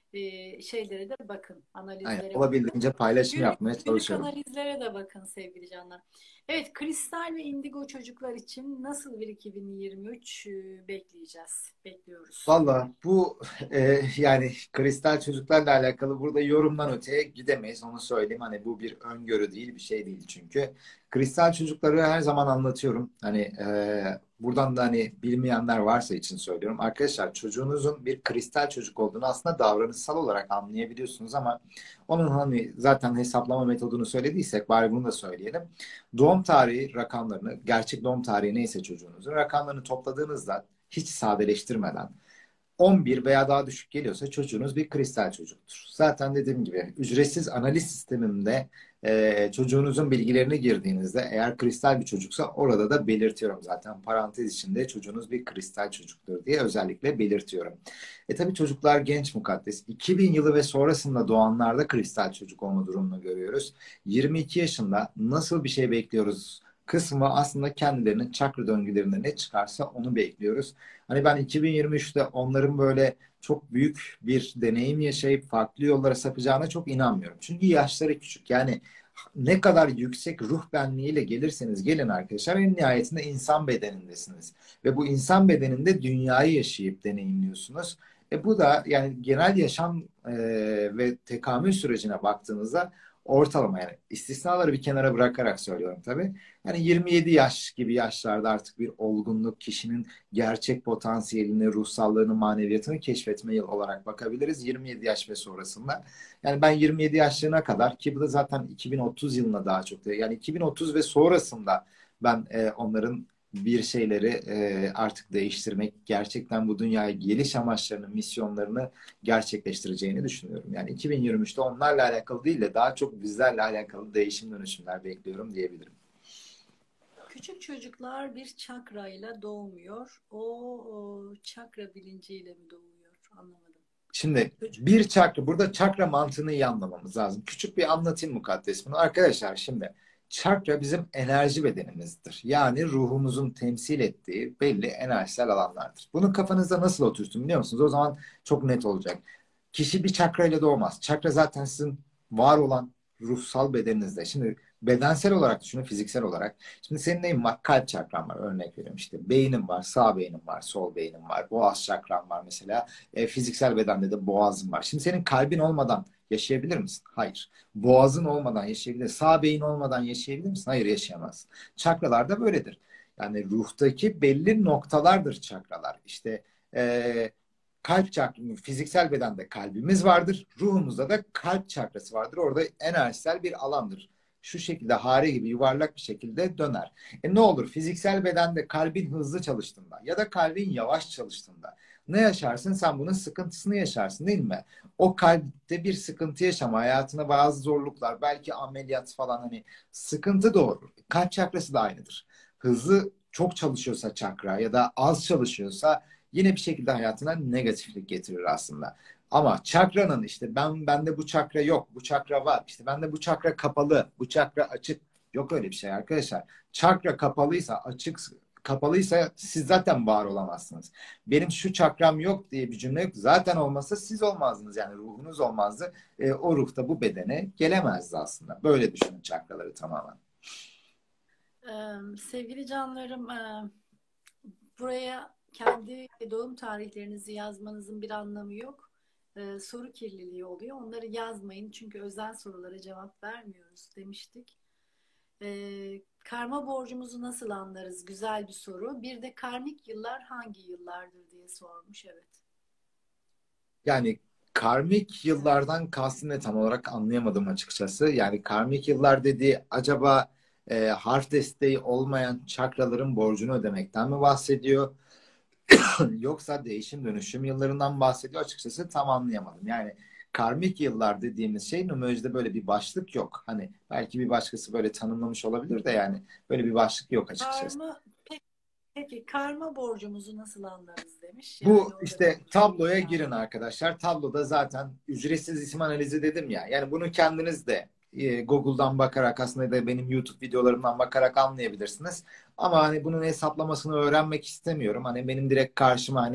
e, şeylere de bakın, Aynen. analizlere bakın. Olabildiğince paylaşım Günlük, yapmaya günlük çalışıyorum. analizlere de bakın sevgili canlar. Evet, kristal ve indigo çocuklar için nasıl bir iki bin yirmi üç e, bekleyeceğiz, bekliyoruz. Valla bu e, yani kristal çocuklarla alakalı burada yorumdan öteye gidemeyiz. Onu söyleyeyim. Hani bu bir öngörü değil, bir şey değil çünkü. Kristal çocukları her zaman anlatıyorum. Hani e, buradan da hani bilmeyenler varsa için söylüyorum. Arkadaşlar çocuğunuzun bir kristal çocuk olduğunu aslında davranışsal olarak anlayabiliyorsunuz ama onun hani zaten hesaplama metodunu söylediysek bari bunu da söyleyelim. Doğum tarihi rakamlarını, gerçek doğum tarihi neyse çocuğunuzun rakamlarını topladığınızda hiç sadeleştirmeden on bir veya daha düşük geliyorsa çocuğunuz bir kristal çocuktur. Zaten dediğim gibi ücretsiz analiz sistemimde e, çocuğunuzun bilgilerini girdiğinizde eğer kristal bir çocuksa orada da belirtiyorum zaten. Parantez içinde çocuğunuz bir kristal çocuktur diye özellikle belirtiyorum. E tabii çocuklar genç mukaddes. iki bin yılı ve sonrasında doğanlarda kristal çocuk olma durumunu görüyoruz. yirmi iki yaşında nasıl bir şey bekliyoruz kısmı aslında kendilerinin çakra döngülerinde ne çıkarsa onu bekliyoruz. Hani ben iki bin yirmi üçte onların böyle çok büyük bir deneyim yaşayıp farklı yollara sapacağına çok inanmıyorum. Çünkü yaşları küçük. Yani ne kadar yüksek ruh benliğiyle gelirseniz gelin arkadaşlar en nihayetinde insan bedenindesiniz. Ve bu insan bedeninde dünyayı yaşayıp deneyimliyorsunuz. E bu da yani genel yaşam e, ve tekamül sürecine baktığınızda ortalama yani istisnaları bir kenara bırakarak söylüyorum tabii. Yani yirmi yedi yaş gibi yaşlarda artık bir olgunluk kişinin gerçek potansiyelini, ruhsallığını, maneviyatını keşfetme yıl olarak bakabiliriz. yirmi yedi yaş ve sonrasında. Yani ben yirmi yedi yaşlarına kadar ki bu da zaten iki bin otuz yılına daha çok da yani iki bin otuz ve sonrasında ben e, onların bir şeyleri e, artık değiştirmek, gerçekten bu dünyaya geliş amaçlarını, misyonlarını gerçekleştireceğini düşünüyorum. Yani iki bin yirmi üçte onlarla alakalı değil de daha çok bizlerle alakalı değişim dönüşümler bekliyorum diyebilirim. Küçük çocuklar bir çakrayla doğmuyor. O, o çakra bilinciyle mi doğuyor? Anlamadım. Şimdi Çocuk. bir çakra, burada çakra mantığını iyi anlamamız lazım. Küçük bir anlatayım mukaddes bunu. Arkadaşlar şimdi çakra bizim enerji bedenimizdir. Yani ruhumuzun temsil ettiği belli enerjisel alanlardır. Bunu kafanızda nasıl oturtun biliyor musunuz? O zaman çok net olacak. Kişi bir çakra ile doğmaz. Çakra zaten sizin var olan ruhsal bedeninizde. Şimdi bedensel olarak düşünün, fiziksel olarak. Şimdi senin neyin var? Kalp çakran var. Örnek veriyorum işte. Beynin var, sağ beynin var, sol beynin var. Boğaz çakran var mesela. E, fiziksel bedende de boğazın var. Şimdi senin kalbin olmadan yaşayabilir misin? Hayır. Boğazın olmadan yaşayabilir. Sağ beyin olmadan yaşayabilir misin? Hayır, yaşayamazsın. Çakralar da böyledir. Yani ruhtaki belli noktalardır çakralar. İşte e, kalp çakrası, fiziksel bedende kalbimiz vardır. Ruhumuzda da kalp çakrası vardır. Orada enerjisel bir alandır. Şu şekilde hare gibi yuvarlak bir şekilde döner. E ne olur? Fiziksel bedende kalbin hızlı çalıştığında ya da kalbin yavaş çalıştığında ne yaşarsın? Sen bunun sıkıntısını yaşarsın değil mi? O kalpte bir sıkıntı yaşama, hayatına bazı zorluklar, belki ameliyat falan hani sıkıntı doğurur. Kalp çakrası da aynıdır. Hızlı çok çalışıyorsa çakra ya da az çalışıyorsa yine bir şekilde hayatına negatiflik getirir aslında. Ama çakranın işte ben bende bu çakra yok, bu çakra var. İşte bende bu çakra kapalı, bu çakra açık. Yok öyle bir şey arkadaşlar. Çakra kapalıysa, açık kapalıysa siz zaten var olamazsınız. Benim şu çakram yok diye bir cümle yok. Zaten olmasa siz olmazdınız yani ruhunuz olmazdı. E, o ruh da bu bedene gelemezdi aslında. Böyle düşünün çakraları tamamen. Ee, sevgili canlarım, e, buraya kendi doğum tarihlerinizi yazmanızın bir anlamı yok. Ee, soru kirliliği oluyor. Onları yazmayın çünkü özel sorulara cevap vermiyoruz demiştik. Ee, karma borcumuzu nasıl anlarız? Güzel bir soru. Bir de karmik yıllar hangi yıllardır diye sormuş. Evet. Yani karmik yıllardan kastım ne tam olarak anlayamadım açıkçası. Yani karmik yıllar dediği acaba e, harf desteği olmayan çakraların borcunu ödemekten mi bahsediyor? Yoksa değişim dönüşüm yıllarından bahsediyor açıkçası tam anlayamadım. Yani karmik yıllar dediğimiz şey numerolojide böyle bir başlık yok. Hani belki bir başkası böyle tanımlamış olabilir de yani böyle bir başlık yok açıkçası. Karma, peki, peki karma borcumuzu nasıl anlarız demiş. Bu Yani o da işte benim için bir tabloya merak. girin arkadaşlar. Tabloda zaten ücretsiz isim analizi dedim ya. Yani bunu kendiniz de e, Google'dan bakarak aslında da benim YouTube videolarımdan bakarak anlayabilirsiniz. Ama hani bunun hesaplamasını öğrenmek istemiyorum. Hani benim direkt karşıma hani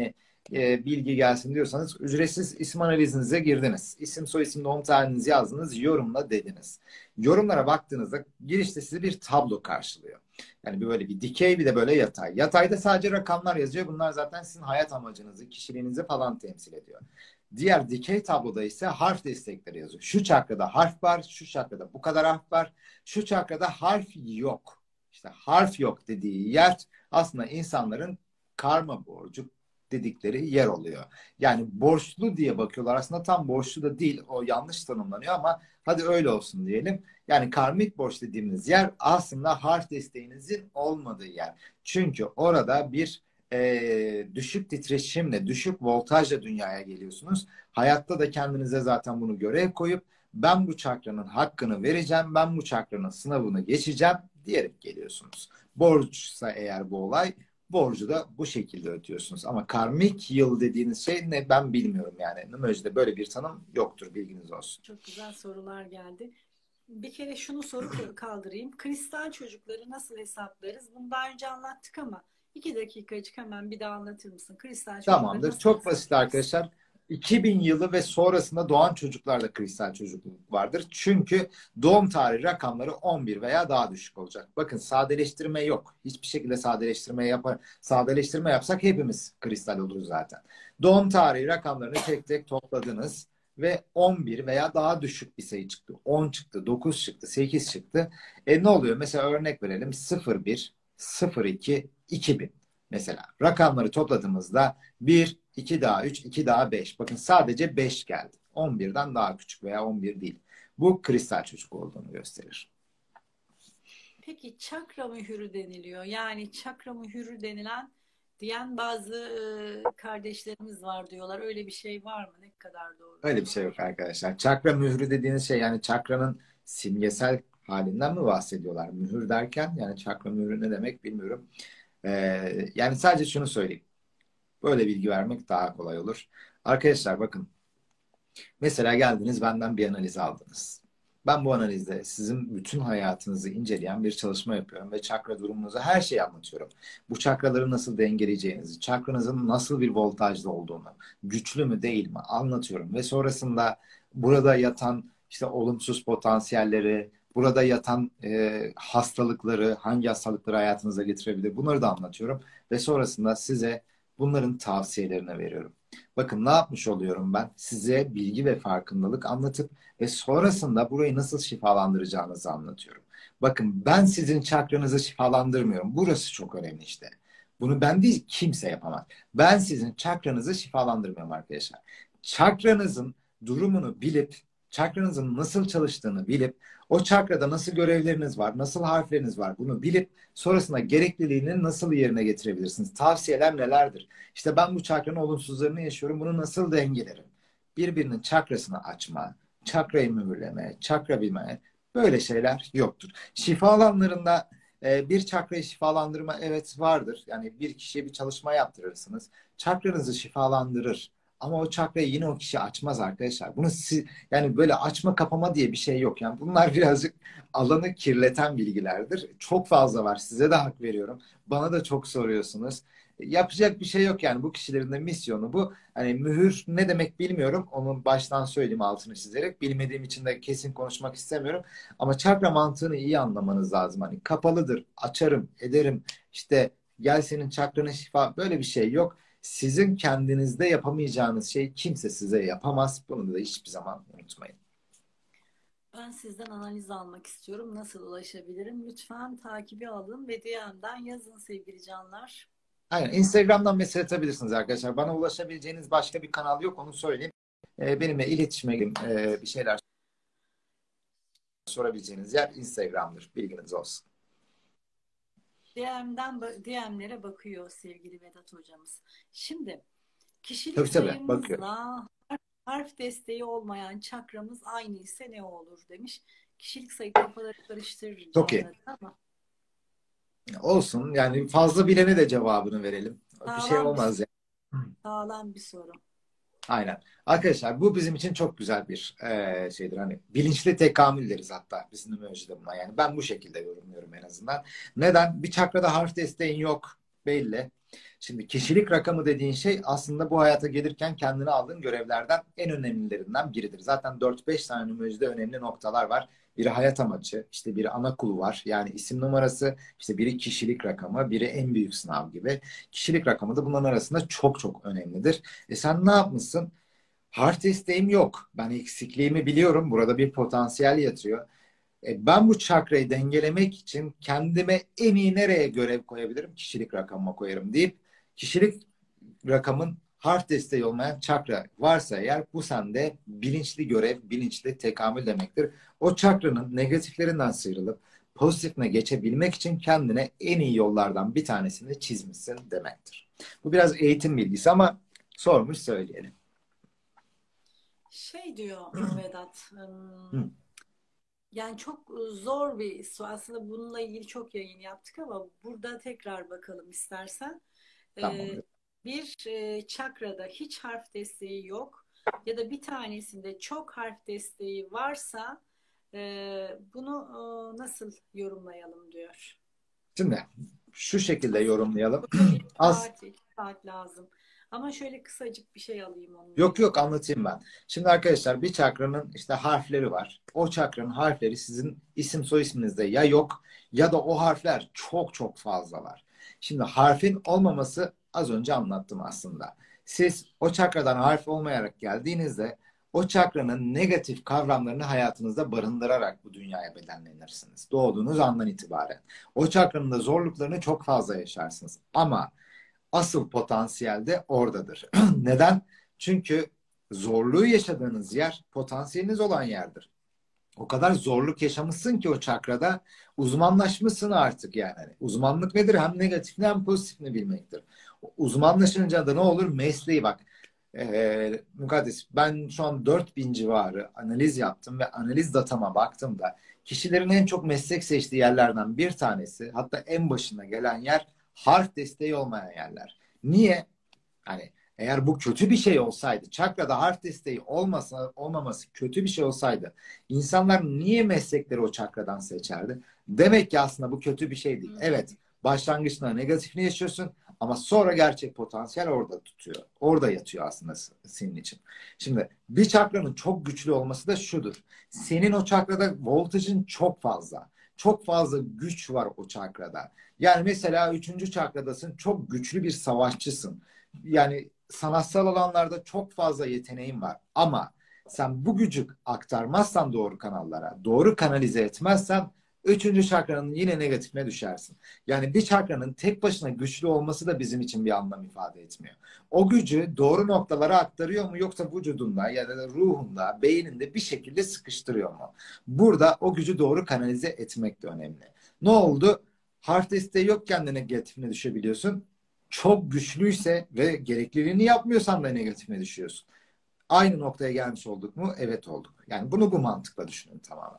e, bilgi gelsin diyorsanız ücretsiz isim analizinize girdiniz. İsim, soyisim, doğum tarihinizi yazdınız, yorumla dediniz. Yorumlara baktığınızda girişte sizi bir tablo karşılıyor. Yani bir böyle bir dikey, bir de böyle yatay. Yatayda sadece rakamlar yazıyor. Bunlar zaten sizin hayat amacınızı, kişiliğinizi falan temsil ediyor. Diğer dikey tabloda ise harf destekleri yazıyor. Şu çakrada harf var, şu çakrada bu kadar harf var, şu çakrada harf yok. İşte harf yok dediği yer aslında insanların karma borcu dedikleri yer oluyor. Yani borçlu diye bakıyorlar. Aslında tam borçlu da değil. O yanlış tanımlanıyor ama hadi öyle olsun diyelim. Yani karmik borç dediğimiz yer aslında harf desteğinizin olmadığı yer. Çünkü orada bir e, düşük titreşimle, düşük voltajla dünyaya geliyorsunuz. Hayatta da kendinize zaten bunu görev koyup ben bu çakranın hakkını vereceğim, ben bu çakranın sınavını geçeceğim diyerek geliyorsunuz. Borçsa eğer bu olay, borcu da bu şekilde ödüyorsunuz. Ama karmik yıl dediğiniz şey ne ben bilmiyorum yani. Numerolojide böyle bir tanım yoktur, bilginiz olsun. Çok güzel sorular geldi. Bir kere şunu soru kaldırayım. Kristal çocukları nasıl hesaplarız? Bunu daha önce anlattık ama iki dakikacık hemen bir daha anlatır mısın? Kristal çocukları Tamamdır. nasıl Çok basit hesaplarız? arkadaşlar. iki bin yılı ve sonrasında doğan çocuklarda kristal çocukluk vardır. Çünkü doğum tarihi rakamları on bir veya daha düşük olacak. Bakın sadeleştirme yok. Hiçbir şekilde sadeleştirme yapar. Sadeleştirme yapsak hepimiz kristal oluruz zaten. Doğum tarihi rakamlarını tek tek topladınız ve on bir veya daha düşük bir sayı çıktı. on çıktı, dokuz çıktı, sekiz çıktı. E ne oluyor? Mesela örnek verelim. sıfır bir, sıfır iki, iki bin. Mesela rakamları topladığımızda bir, iki daha üç, iki daha beş. Bakın sadece beş geldi. on birden daha küçük veya on bir değil. Bu kristal çocuk olduğunu gösterir. Peki çakra mühürü deniliyor. Yani çakra mühürü denilen diyen bazı e, kardeşlerimiz var diyorlar. Öyle bir şey var mı? Ne kadar doğru? Öyle bir şey yok arkadaşlar. Çakra mührü dediğiniz şey yani çakranın simgesel halinden mi bahsediyorlar? Mühür derken yani çakra mührü ne demek bilmiyorum. Ee, yani sadece şunu söyleyeyim. Böyle bilgi vermek daha kolay olur. Arkadaşlar bakın. Mesela geldiniz benden bir analiz aldınız. Ben bu analizde sizin bütün hayatınızı inceleyen bir çalışma yapıyorum ve çakra durumunuzu her şeyi anlatıyorum. Bu çakraları nasıl dengeleyeceğinizi, çakranızın nasıl bir voltajda olduğunu, güçlü mü değil mi anlatıyorum ve sonrasında burada yatan işte olumsuz potansiyelleri, burada yatan e, hastalıkları, hangi hastalıkları hayatınıza getirebilir bunları da anlatıyorum ve sonrasında size bunların tavsiyelerini veriyorum. Bakın ne yapmış oluyorum ben? Size bilgi ve farkındalık anlatıp ve sonrasında burayı nasıl şifalandıracağınızı anlatıyorum. Bakın ben sizin çakranızı şifalandırmıyorum. Burası çok önemli işte. Bunu ben değil kimse yapamaz. Ben sizin çakranızı şifalandırmıyorum arkadaşlar. Çakranızın durumunu bilip, çakranızın nasıl çalıştığını bilip, o çakrada nasıl görevleriniz var, nasıl harfleriniz var bunu bilip sonrasında gerekliliğini nasıl yerine getirebilirsiniz? Tavsiyeler nelerdir? İşte ben bu çakranın olumsuzlarını yaşıyorum. Bunu nasıl dengelerim? Birbirinin çakrasını açma, çakrayı mühürleme, çakra bilme böyle şeyler yoktur. Şifa alanlarında e, bir çakrayı şifalandırma evet vardır. Yani bir kişiye bir çalışma yaptırırsınız. Çakranızı şifalandırır. Ama o çakrayı yine o kişi açmaz arkadaşlar. Bunu siz, yani böyle açma kapama diye bir şey yok. Yani bunlar birazcık alanı kirleten bilgilerdir. Çok fazla var. Size de hak veriyorum. Bana da çok soruyorsunuz. Yapacak bir şey yok yani bu kişilerin de misyonu bu. Hani mühür ne demek bilmiyorum. Onu baştan söyleyeyim altını çizerek. Bilmediğim için de kesin konuşmak istemiyorum. Ama çakra mantığını iyi anlamanız lazım. Hani kapalıdır, açarım, ederim. İşte gel senin çakranın şifa böyle bir şey yok. Sizin kendinizde yapamayacağınız şey kimse size yapamaz. Bunu da hiçbir zaman unutmayın. Ben sizden analiz almak istiyorum. Nasıl ulaşabilirim? Lütfen takibi alın ve D M'den yazın sevgili canlar. Aynen. Instagram'dan mesaj atabilirsiniz arkadaşlar. Bana ulaşabileceğiniz başka bir kanal yok onu söyleyeyim. Ee, benimle iletişime girin. Ee, bir şeyler sorabileceğiniz yer Instagram'dır. Bilginiz olsun. D M'den D M'lere bakıyor sevgili Vedat hocamız. Şimdi kişilik Tabii tabii. Bakıyorum. sayımızla harf desteği olmayan çakramız aynı ise ne olur demiş. Kişilik sayı kafaları karıştırır Çok iyi. canları ama Olsun. Yani fazla bilene de cevabını verelim. Bir şey sağlam bir olmaz yani. sağlam bir soru. Aynen. Arkadaşlar bu bizim için çok güzel bir e, şeydir. Hani bilinçli tekamül deriz hatta bizim numerolojide buna. Yani ben bu şekilde yorumluyorum en azından. Neden? Bir çakrada harf desteğin yok belli. Şimdi kişilik rakamı dediğin şey aslında bu hayata gelirken kendine aldığın görevlerden en önemlilerinden biridir. Zaten dört beş tane numerolojide önemli noktalar var. Biri hayat amacı, işte biri ana kulu var. Yani isim numarası, işte biri kişilik rakamı, biri en büyük sınav gibi. Kişilik rakamı da bunların arasında çok çok önemlidir. E sen ne yapmışsın? Harf desteğim yok. Ben eksikliğimi biliyorum. Burada bir potansiyel yatıyor. E, ben bu çakrayı dengelemek için kendime en iyi nereye görev koyabilirim? Kişilik rakamıma koyarım deyip kişilik rakamın harf desteği olmayan çakra varsa eğer bu sende bilinçli görev, bilinçli tekamül demektir. O çakranın negatiflerinden sıyrılıp pozitifine geçebilmek için kendine en iyi yollardan bir tanesini çizmişsin demektir. Bu biraz eğitim bilgisi ama sormuş söyleyelim. Şey diyor Vedat, Hı, yani çok zor bir su. Aslında bununla ilgili çok yayın yaptık ama burada tekrar bakalım istersen. tamam. Ee, bir e, çakrada hiç harf desteği yok ya da bir tanesinde çok harf desteği varsa e, bunu e, nasıl yorumlayalım diyor. Şimdi şu şekilde Aslında yorumlayalım. burada bir Az saat, iki saat lazım. Ama şöyle kısacık bir şey alayım onunla Yok yok ilgili. anlatayım ben. Şimdi arkadaşlar bir çakranın işte harfleri var. O çakranın harfleri sizin isim soy isminizde ya yok ya da o harfler çok çok fazla var. Şimdi harfin olmaması az önce anlattım aslında. Siz o çakradan harf olmayarak geldiğinizde o çakranın negatif kavramlarını hayatınızda barındırarak bu dünyaya bedenlenirsiniz. Doğduğunuz andan itibaren. O çakranın da zorluklarını çok fazla yaşarsınız. Ama asıl potansiyel de oradadır. Neden? Çünkü zorluğu yaşadığınız yer potansiyeliniz olan yerdir. O kadar zorluk yaşamışsın ki o çakrada uzmanlaşmışsın artık yani. Hani uzmanlık nedir? Hem negatifini hem pozitifini bilmektir. Uzmanlaşınca da ne olur? Mesleği bak. Ee, Mukaddes, ben şu an dört bin civarı analiz yaptım ve analiz datama baktığımda kişilerin en çok meslek seçtiği yerlerden bir tanesi, hatta en başına gelen yer harf desteği olmayan yerler. Niye? Hani eğer bu kötü bir şey olsaydı, çakrada harf desteği olmasa, olmaması kötü bir şey olsaydı, insanlar niye meslekleri o çakradan seçerdi? Demek ki aslında bu kötü bir şey değil. Hmm. Evet, başlangıçta negatifini yaşıyorsun ama sonra gerçek potansiyel orada tutuyor. Orada yatıyor aslında senin için. Şimdi bir çakranın çok güçlü olması da şudur. Senin o çakrada voltajın çok fazla. Çok fazla güç var o çakrada. Yani mesela üçüncü çakradasın, çok güçlü bir savaşçısın. Yani sanatsal alanlarda çok fazla yeteneğin var. Ama sen bu gücü aktarmazsan doğru kanallara, doğru kanalize etmezsen üçüncü çakranın yine negatifine düşersin. Yani bir çakranın tek başına güçlü olması da bizim için bir anlam ifade etmiyor. O gücü doğru noktalara aktarıyor mu yoksa vücudunda ya da ruhunda, beyninde bir şekilde sıkıştırıyor mu? Burada o gücü doğru kanalize etmek de önemli. Ne oldu? Harf desteği yokken de negatifine düşebiliyorsun. Çok güçlüyse ve gerekliliğini yapmıyorsan da negatifine düşüyorsun. Aynı noktaya gelmiş olduk mu? Evet olduk. Yani bunu bu mantıkla düşünün tamamen.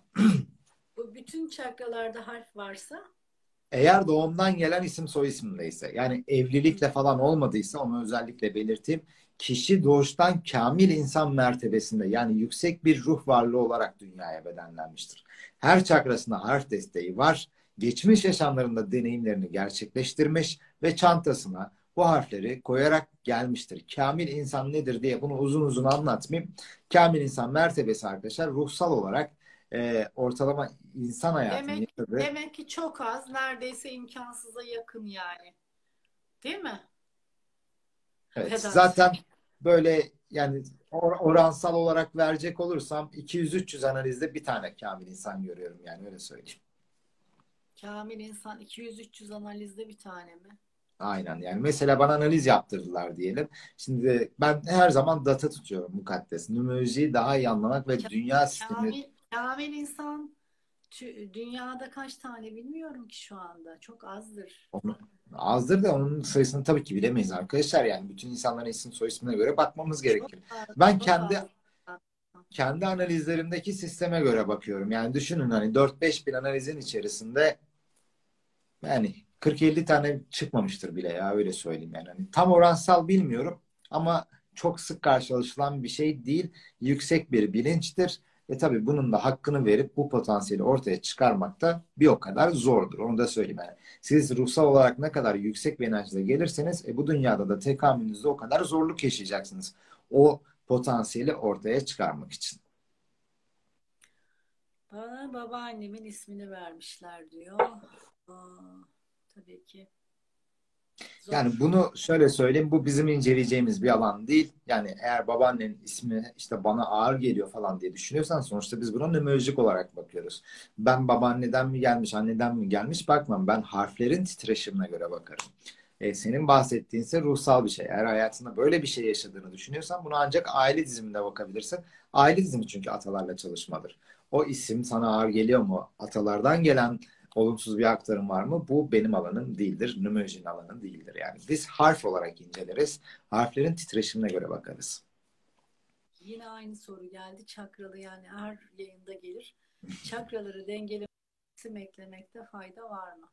Bu bütün çakralarda harf varsa Eğer doğumdan gelen isim soy isimdeyse, yani evlilikle falan olmadıysa onu özellikle belirteyim. Kişi doğuştan kamil insan mertebesinde, yani yüksek bir ruh varlığı olarak dünyaya bedenlenmiştir. Her çakrasında harf desteği var. Geçmiş yaşamlarında deneyimlerini gerçekleştirmiş ve çantasına bu harfleri koyarak gelmiştir. Kamil insan nedir diye bunu uzun uzun anlatmayayım. Kamil insan mertebesi arkadaşlar ruhsal olarak e, ortalama insan hayatının demek yaşadığı. demek ki çok az, neredeyse imkansıza yakın yani. Değil mi? Evet, Vedat. zaten böyle yani or- oransal olarak verecek olursam iki yüz üç yüz analizde bir tane kamil insan görüyorum, yani öyle söyleyeyim. Kamil insan iki yüz üç yüz analizde bir tane mi? Aynen, yani mesela bana analiz yaptırdılar diyelim. Şimdi ben her zaman data tutuyorum mukaddes. Numerolojiyi daha iyi anlamak ve dünya sistemi. Kamil, kamil insan tü- dünyada kaç tane bilmiyorum ki şu anda. Çok azdır. Onu, azdır da onun sayısını tabii ki bilemeyiz arkadaşlar. Yani bütün insanların isim soy ismine göre bakmamız Çok gerekir. az, Ben çok kendi az. kendi analizlerimdeki sisteme göre bakıyorum. Yani düşünün, hani dört beş bin analizin içerisinde yani kırk elli tane çıkmamıştır bile, ya öyle söyleyeyim yani. Hani tam oransal bilmiyorum ama çok sık karşılaşılan bir şey değil. Yüksek bir bilinçtir E tabii bunun da hakkını verip bu potansiyeli ortaya çıkarmak da bir o kadar zordur. Onu da söyleyeyim yani. Siz ruhsal olarak ne kadar yüksek bir enerjide gelirseniz e, bu dünyada da tekamülünüzde o kadar zorluk yaşayacaksınız. O potansiyeli ortaya çıkarmak için. Bana babaannemin ismini vermişler diyor. Aa, tabii ki Yani zor. bunu şöyle söyleyeyim, bu bizim inceleyeceğimiz bir alan değil. Yani eğer babaannenin ismi işte bana ağır geliyor falan diye düşünüyorsan sonuçta biz buna numerolojik olarak bakıyoruz. Ben babaanneden mi gelmiş, anneden mi gelmiş bakmam. Ben harflerin titreşimine göre bakarım. E, senin bahsettiğin ise ruhsal bir şey. Eğer hayatında böyle bir şey yaşadığını düşünüyorsan bunu ancak aile diziminde bakabilirsin. Aile dizimi çünkü atalarla çalışmadır. O isim sana ağır geliyor mu? Atalardan gelen olumsuz bir aktarım var mı? Bu benim alanım değildir. Numerolojinin alanı değildir yani. Biz harf olarak inceleriz. Harflerin titreşimine göre bakarız. Yine aynı soru geldi. Çakralı, yani her yayında gelir. Çakraları dengelemek, isim eklemekte fayda var mı?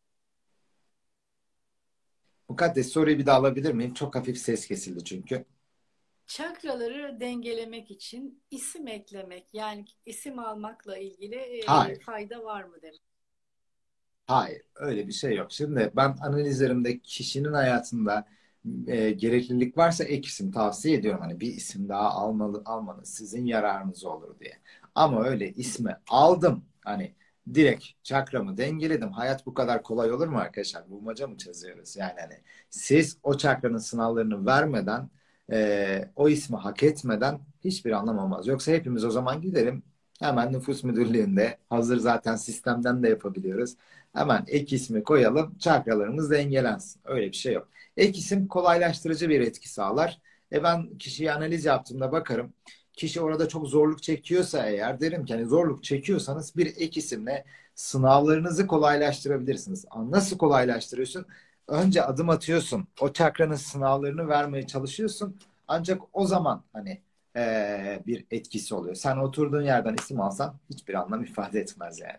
Mukaddes soruyu bir daha alabilir miyim? Çok hafif ses kesildi çünkü. Çakraları dengelemek için isim eklemek, yani isim almakla ilgili e, Hayır. fayda var mı demek. Hayır. Öyle bir şey yok. Şimdi ben analizlerimde kişinin hayatında e, gereklilik varsa ek isim tavsiye ediyorum. Hani bir isim daha almalı, almanız sizin yararınız olur diye. Ama öyle ismi aldım. Hani direkt çakramı dengeledim. Hayat bu kadar kolay olur mu arkadaşlar? Bulmaca mı çözüyoruz? Yani hani siz o çakranın sınavlarını vermeden e, o ismi hak etmeden hiçbir anlam olmaz. Yoksa hepimiz o zaman gidelim. Hemen nüfus müdürlüğünde hazır zaten sistemden de yapabiliyoruz. Hemen ek ismi koyalım, çakralarımız dengelensin. Öyle bir şey yok. Ek isim kolaylaştırıcı bir etki sağlar. E ben kişiyi analiz yaptığımda bakarım. Kişi orada çok zorluk çekiyorsa eğer derim ki hani zorluk çekiyorsanız bir ek isimle sınavlarınızı kolaylaştırabilirsiniz. Nasıl kolaylaştırıyorsun? Önce adım atıyorsun. O çakranın sınavlarını vermeye çalışıyorsun. Ancak o zaman hani eee, bir etkisi oluyor. Sen oturduğun yerden isim alsan hiçbir anlam ifade etmez yani.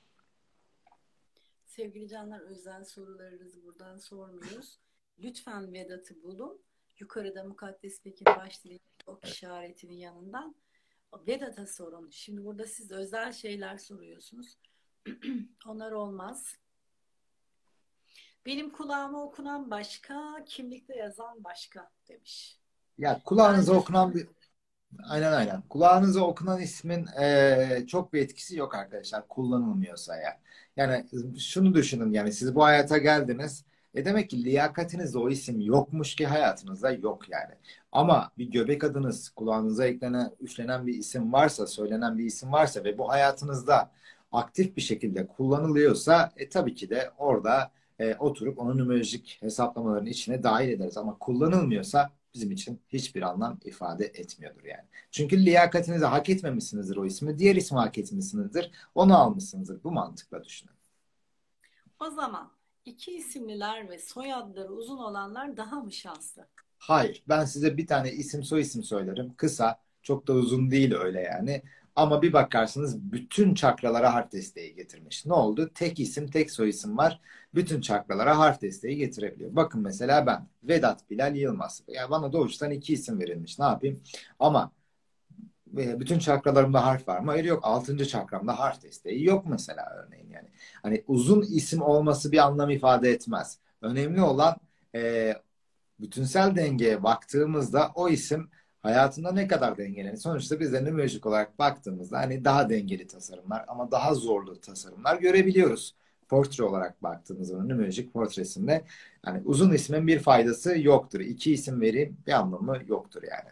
Sevgili canlar, özel sorularınızı buradan sormuyoruz. Lütfen Vedat'ı bulun. Yukarıda Mukaddes Pekin başlığı ok işaretinin yanından Vedat'a sorun. Şimdi burada siz özel şeyler soruyorsunuz. Onlar olmaz. Benim kulağıma okunan başka, kimlikte yazan başka demiş. Ya kulağınıza Bence okunan bir aynen aynen. Kulağınıza okunan ismin eee, çok bir etkisi yok arkadaşlar. Kullanılmıyorsa ya. Yani şunu düşünün yani siz bu hayata geldiniz. E demek ki liyakatinizde o isim yokmuş ki hayatınızda yok yani. Ama bir göbek adınız, kulağınıza eklenen, üflenen bir isim varsa, söylenen bir isim varsa ve bu hayatınızda aktif bir şekilde kullanılıyorsa e tabii ki de orada e, oturup onu numerolojik hesaplamaların içine dahil ederiz. Ama kullanılmıyorsa bizim için hiçbir anlam ifade etmiyordur yani. Çünkü liyakatinizi hak etmemişsinizdir o ismi. Diğer ismi hak etmişsinizdir. Onu almışsınızdır. Bu mantıkla düşünün. o zaman iki isimliler ve soyadları uzun olanlar daha mı şanslı? Hayır. Ben size bir tane isim soy isim söylerim. Kısa. Çok da uzun değil öyle yani. Ama bir bakarsınız bütün çakralara harf desteği getirmiş. Ne oldu? Tek isim, tek soy isim var. Bütün çakralara harf desteği getirebiliyor. Bakın mesela ben Vedat Bilal Yılmaz. Ya bana doğuştan iki isim verilmiş. Ne yapayım? Ama ve bütün çakralarımda harf var mı? Hayır yok. Altıncı çakramda harf desteği yok mesela örneğin yani. Hani uzun isim olması bir anlam ifade etmez. Önemli olan e, bütünsel dengeye baktığımızda o isim hayatında ne kadar dengeli. Sonuçta biz de numerolojik olarak baktığımızda hani daha dengeli tasarımlar ama daha zorlu tasarımlar görebiliyoruz. Portre olarak baktığımızda numerolojik portresinde hani uzun ismin bir faydası yoktur. İki isim vereyim bir anlamı yoktur yani.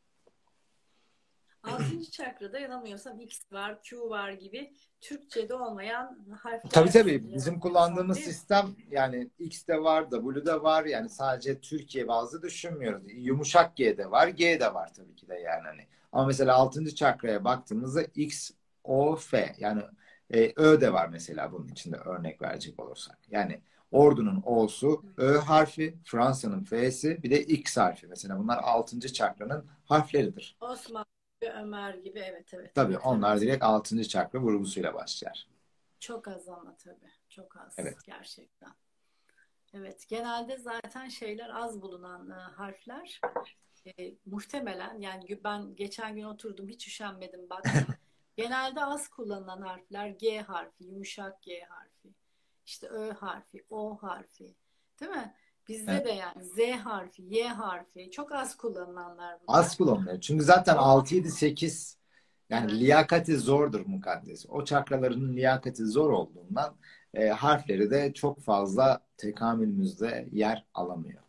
Altıncı çakrada yanılmıyorsam X var, Q var gibi Türkçe'de olmayan Tabii harfler var. tabii. Bizim Yanılmıyorsam kullandığımız değil mi? sistem yani X'de var, W'de var. Yani sadece Türkiye bazlı düşünmüyoruz. Yumuşak G'de var, G'de var tabii ki de yani hani. Ama mesela altıncı çakraya baktığımızda X, O, F yani e, Ö de var mesela bunun içinde örnek verecek olursak. Yani Ordu'nun O'su, Ö harfi, Fransa'nın F'si, bir de X harfi. Mesela bunlar altıncı çakranın harfleridir. Osman gibi, Ömer gibi, evet evet Tabii evet onlar evet. direkt altıncı çakra vurgusuyla başlar. Çok az ama tabii. Çok az Evet. gerçekten. Evet, genelde zaten şeyler az bulunan e, harfler. E, muhtemelen, yani ben geçen gün oturdum, hiç üşenmedim baktım. Genelde az kullanılan harfler G harfi, yumuşak G harfi, işte Ö harfi, O harfi, değil mi? Bizde Evet. de yani Z harfi, Y harfi çok az kullanılanlar bunlar. Az kullanılıyor. Çünkü zaten Ama altı yedi sekiz yani evet, liyakati zordur mukaddes. O çakraların liyakati zor olduğundan e, harfleri de çok fazla tekamülümüzde yer alamıyor.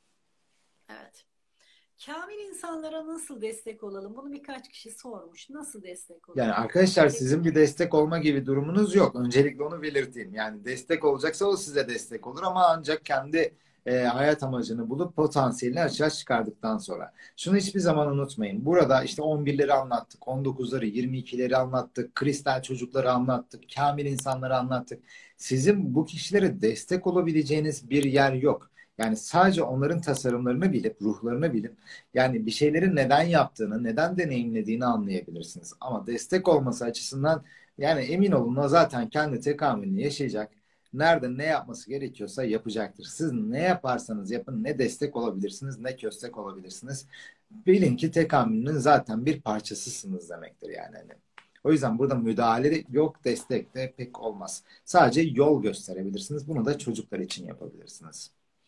evet. Kamil insanlara nasıl destek olalım? Bunu birkaç kişi sormuş. Nasıl destek Yani olalım? arkadaşlar Peki, sizin bir destek olma gibi durumunuz yok. Öncelikle onu belirteyim. Yani destek olacaksa o size destek olur ama ancak kendi e, hayat amacını bulup potansiyelini açığa çıkardıktan sonra. Şunu hiçbir zaman unutmayın. Burada işte on birleri anlattık, on dokuzları, yirmi ikileri anlattık, kristal çocukları anlattık, kamil insanları anlattık. Sizin bu kişilere destek olabileceğiniz bir yer yok. Yani sadece onların tasarımlarını bilip, ruhlarını bilip yani bir şeylerin neden yaptığını, neden deneyimlediğini anlayabilirsiniz. Ama destek olması açısından yani emin olun o zaten kendi tekamülünü yaşayacak. Nerede ne yapması gerekiyorsa yapacaktır. Siz ne yaparsanız yapın ne destek olabilirsiniz ne köstek olabilirsiniz. Bilin ki tekamülünün zaten bir parçasısınız demektir yani. Hani o yüzden burada müdahale yok, destek de pek olmaz. Sadece yol gösterebilirsiniz. Bunu da çocuklar için yapabilirsiniz.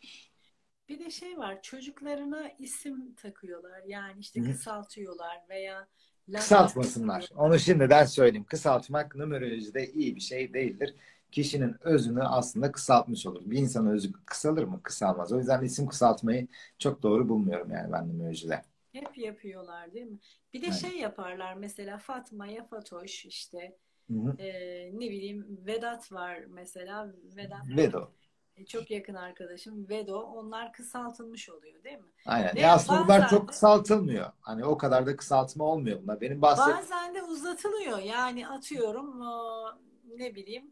bir de şey var, çocuklarına isim takıyorlar. Yani Hı işte hı. kısaltıyorlar veya lakap Kısaltmasınlar. takıyorlar. Onu şimdiden söyleyeyim. Kısaltmak numerolojide iyi bir şey değildir. Kişinin özünü aslında kısaltmış olur. Bir insanın özü kısalır mı? Kısalmaz. O yüzden isim kısaltmayı çok doğru bulmuyorum yani ben numerolojide. Hep yapıyorlar değil mi? Bir de Aynen. şey yaparlar mesela Fatma'ya Fatoş işte Hı hı. e, ne bileyim Vedat var mesela Vedat Vedo. e, çok yakın arkadaşım Vedo onlar kısaltılmış oluyor değil mi? Aynen. Ya Veya aslında bunlar bazen çok de kısaltılmıyor. Hani o kadar da kısaltma olmuyor bunlar. Benim bahsettiğim bazen de uzatılıyor yani atıyorum o, ne bileyim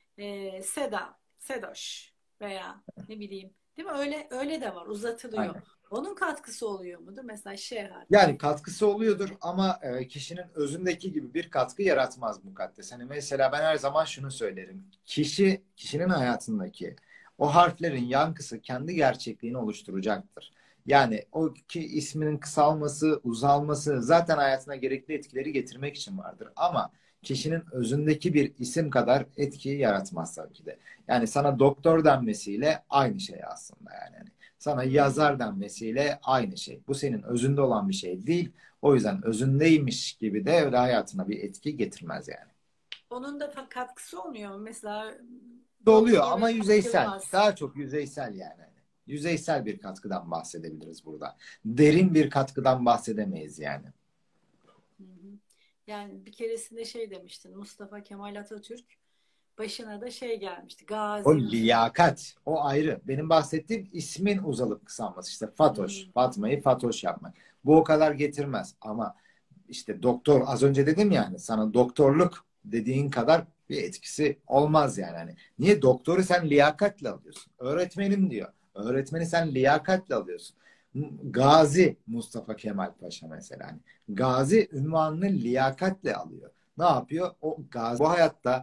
e, Seda Sedoş veya ne bileyim değil mi öyle öyle de var uzatılıyor. aynen. Onun katkısı oluyor mudur? Mesela Ş harfi. Yani katkısı oluyordur ama e, kişinin özündeki gibi bir katkı yaratmaz mukaddes. Hani mesela ben her zaman şunu söylerim. Kişi, kişinin hayatındaki o harflerin yankısı kendi gerçekliğini oluşturacaktır. Yani o ki isminin kısalması, uzalması zaten hayatına gerekli etkileri getirmek için vardır. Ama kişinin özündeki bir isim kadar etkiyi yaratmaz tabii ki de. Yani sana doktor denmesiyle aynı şey aslında yani. Hani sana Hmm. yazar denmesiyle aynı şey. Bu senin özünde olan bir şey değil. O yüzden özündeymiş gibi de öyle hayatına bir etki getirmez yani. Onun da katkısı olmuyor mu? Mesela De oluyor Doktor ama Vedat yüzeysel. Yılmaz. Daha çok yüzeysel yani. Yüzeysel bir katkıdan bahsedebiliriz burada. Derin bir katkıdan bahsedemeyiz yani. Hı hı. Yani bir keresinde şey demiştin Mustafa Kemal Atatürk başına da şey gelmişti. O Gazi Mustafa. liyakat, o ayrı. Benim bahsettiğim ismin uzalıp kısalması. İşte Fatoş, Hmm. Fatma'yı Fatoş yapmak. Bu o kadar getirmez. Ama işte doktor, az önce dedim yani sana doktorluk dediğin kadar bir etkisi olmaz yani. Hani niye doktoru sen liyakatle alıyorsun? Öğretmenim diyor. Öğretmeni sen liyakatle alıyorsun. Gazi Mustafa Kemal Paşa mesela. Hani Gazi ünvanını liyakatle alıyor. Ne yapıyor? O Gazi bu hayatta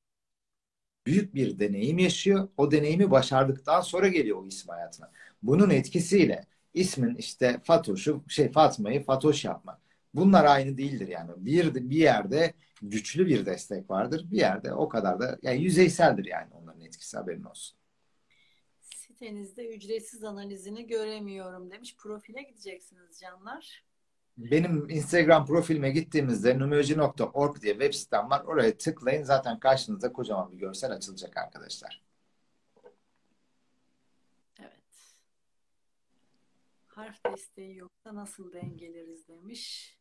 büyük bir deneyim yaşıyor. O deneyimi başardıktan sonra geliyor o isim hayatına. Bunun etkisiyle ismin işte Fatoş'u şey Fatma'yı Fatoş yapmak. Bunlar aynı değildir yani. Bir bir yerde güçlü bir destek vardır. Bir yerde o kadar da yani yüzeyseldir yani onların etkisi haberin olsun. Sitenizde ücretsiz analizini göremiyorum demiş. Profile gideceksiniz canlar. Benim Instagram profilime gittiğimizde numeroloji nokta org diye web sitem var. Oraya tıklayın. Zaten karşınızda kocaman bir görsel açılacak arkadaşlar. Evet. Harf desteği yoksa nasıl dengeleriz demiş.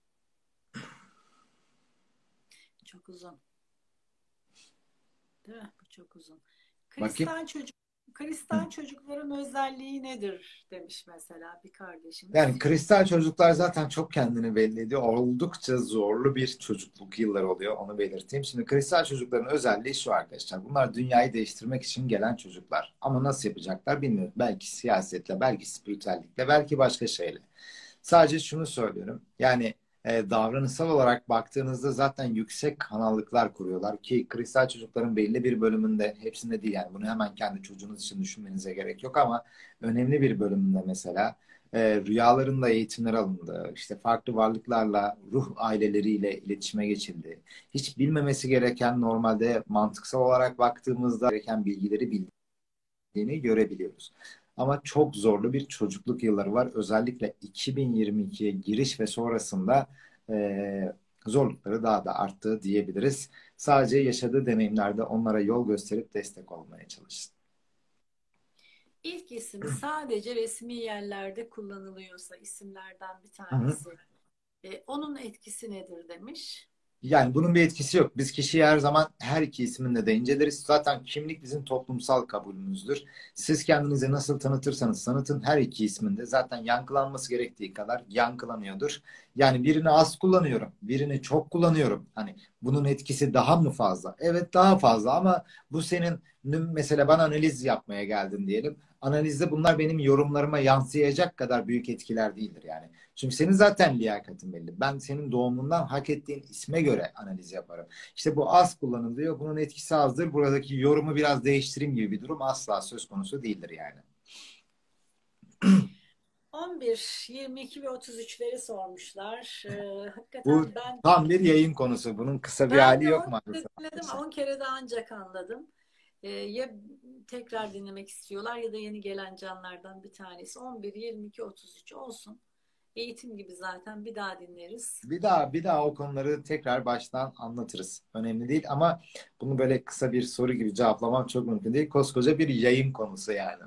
Çok uzun. Değil mi? Bu çok uzun. Bakayım. Kristal çocuk Hı. Kristal çocukların özelliği nedir demiş mesela bir Yani kardeşimiz. kristal çocuklar zaten çok kendini belli ediyor. Oldukça zorlu bir çocukluk yılları oluyor. Onu belirteyim. Şimdi kristal çocukların özelliği şu arkadaşlar. Bunlar dünyayı değiştirmek için gelen çocuklar. Ama nasıl yapacaklar bilmiyorum. Belki siyasetle, belki spiritüellikle, belki başka şeyle. Sadece şunu söylüyorum. Yani e, davranışsal olarak baktığınızda zaten yüksek kanallıklar kuruyorlar ki kristal çocukların belli bir bölümünde hepsinde değil yani bunu hemen kendi çocuğunuz için düşünmenize gerek yok ama önemli bir bölümünde mesela e, rüyalarında eğitimler alındı. İşte farklı varlıklarla, ruh aileleriyle iletişime geçildi. Hiç bilmemesi gereken, normalde mantıksal olarak baktığımızda gereken bilgileri bildiğini görebiliyoruz. Ama çok zorlu bir çocukluk yılları var. Özellikle iki bin yirmi ikiye giriş ve sonrasında e, zorlukları daha da arttı diyebiliriz. Sadece yaşadığı deneyimlerde onlara yol gösterip destek olmaya çalışsın. İlk isim sadece resmi yerlerde kullanılıyorsa isimlerden bir Hı hı. tanesi. E, onun etkisi nedir demiş. Yani bunun bir etkisi yok. Biz kişiyi her zaman her iki isminle de inceleriz. Zaten kimlik bizim toplumsal kabulümüzdür. Siz kendinizi nasıl tanıtırsanız tanıtın, her iki isminde zaten yankılanması gerektiği kadar yankılanıyordur. Yani birini az kullanıyorum, birini çok kullanıyorum. Hani bunun etkisi daha mı fazla? Evet, daha fazla, ama bu senin, mesela ben analiz yapmaya geldim diyelim. Analizde bunlar benim yorumlarıma yansıyacak kadar büyük etkiler değildir yani. Çünkü senin zaten liyakatin belli. Ben senin doğumundan hak ettiğin isme göre analiz yaparım. İşte bu az kullanılıyor. Bunun etkisi azdır. Buradaki yorumu biraz değiştireyim gibi bir durum asla söz konusu değildir yani. on bir, yirmi iki ve otuz üçleri sormuşlar. Ee, Bu hakikaten ben tam bir yayın konusu. Bunun kısa bir ben hali de yok on kere maalesef dinledim, arkadaşlar. on kere de ancak anladım. Ee, ya tekrar dinlemek istiyorlar ya da yeni gelen canlardan bir tanesi. on bir, yirmi iki, otuz üç olsun. Eğitim gibi zaten bir daha dinleriz. Bir daha bir daha o konuları tekrar baştan anlatırız. Önemli değil, ama bunu böyle kısa bir soru gibi cevaplamam çok mümkün değil. Koskoca bir yayın konusu yani.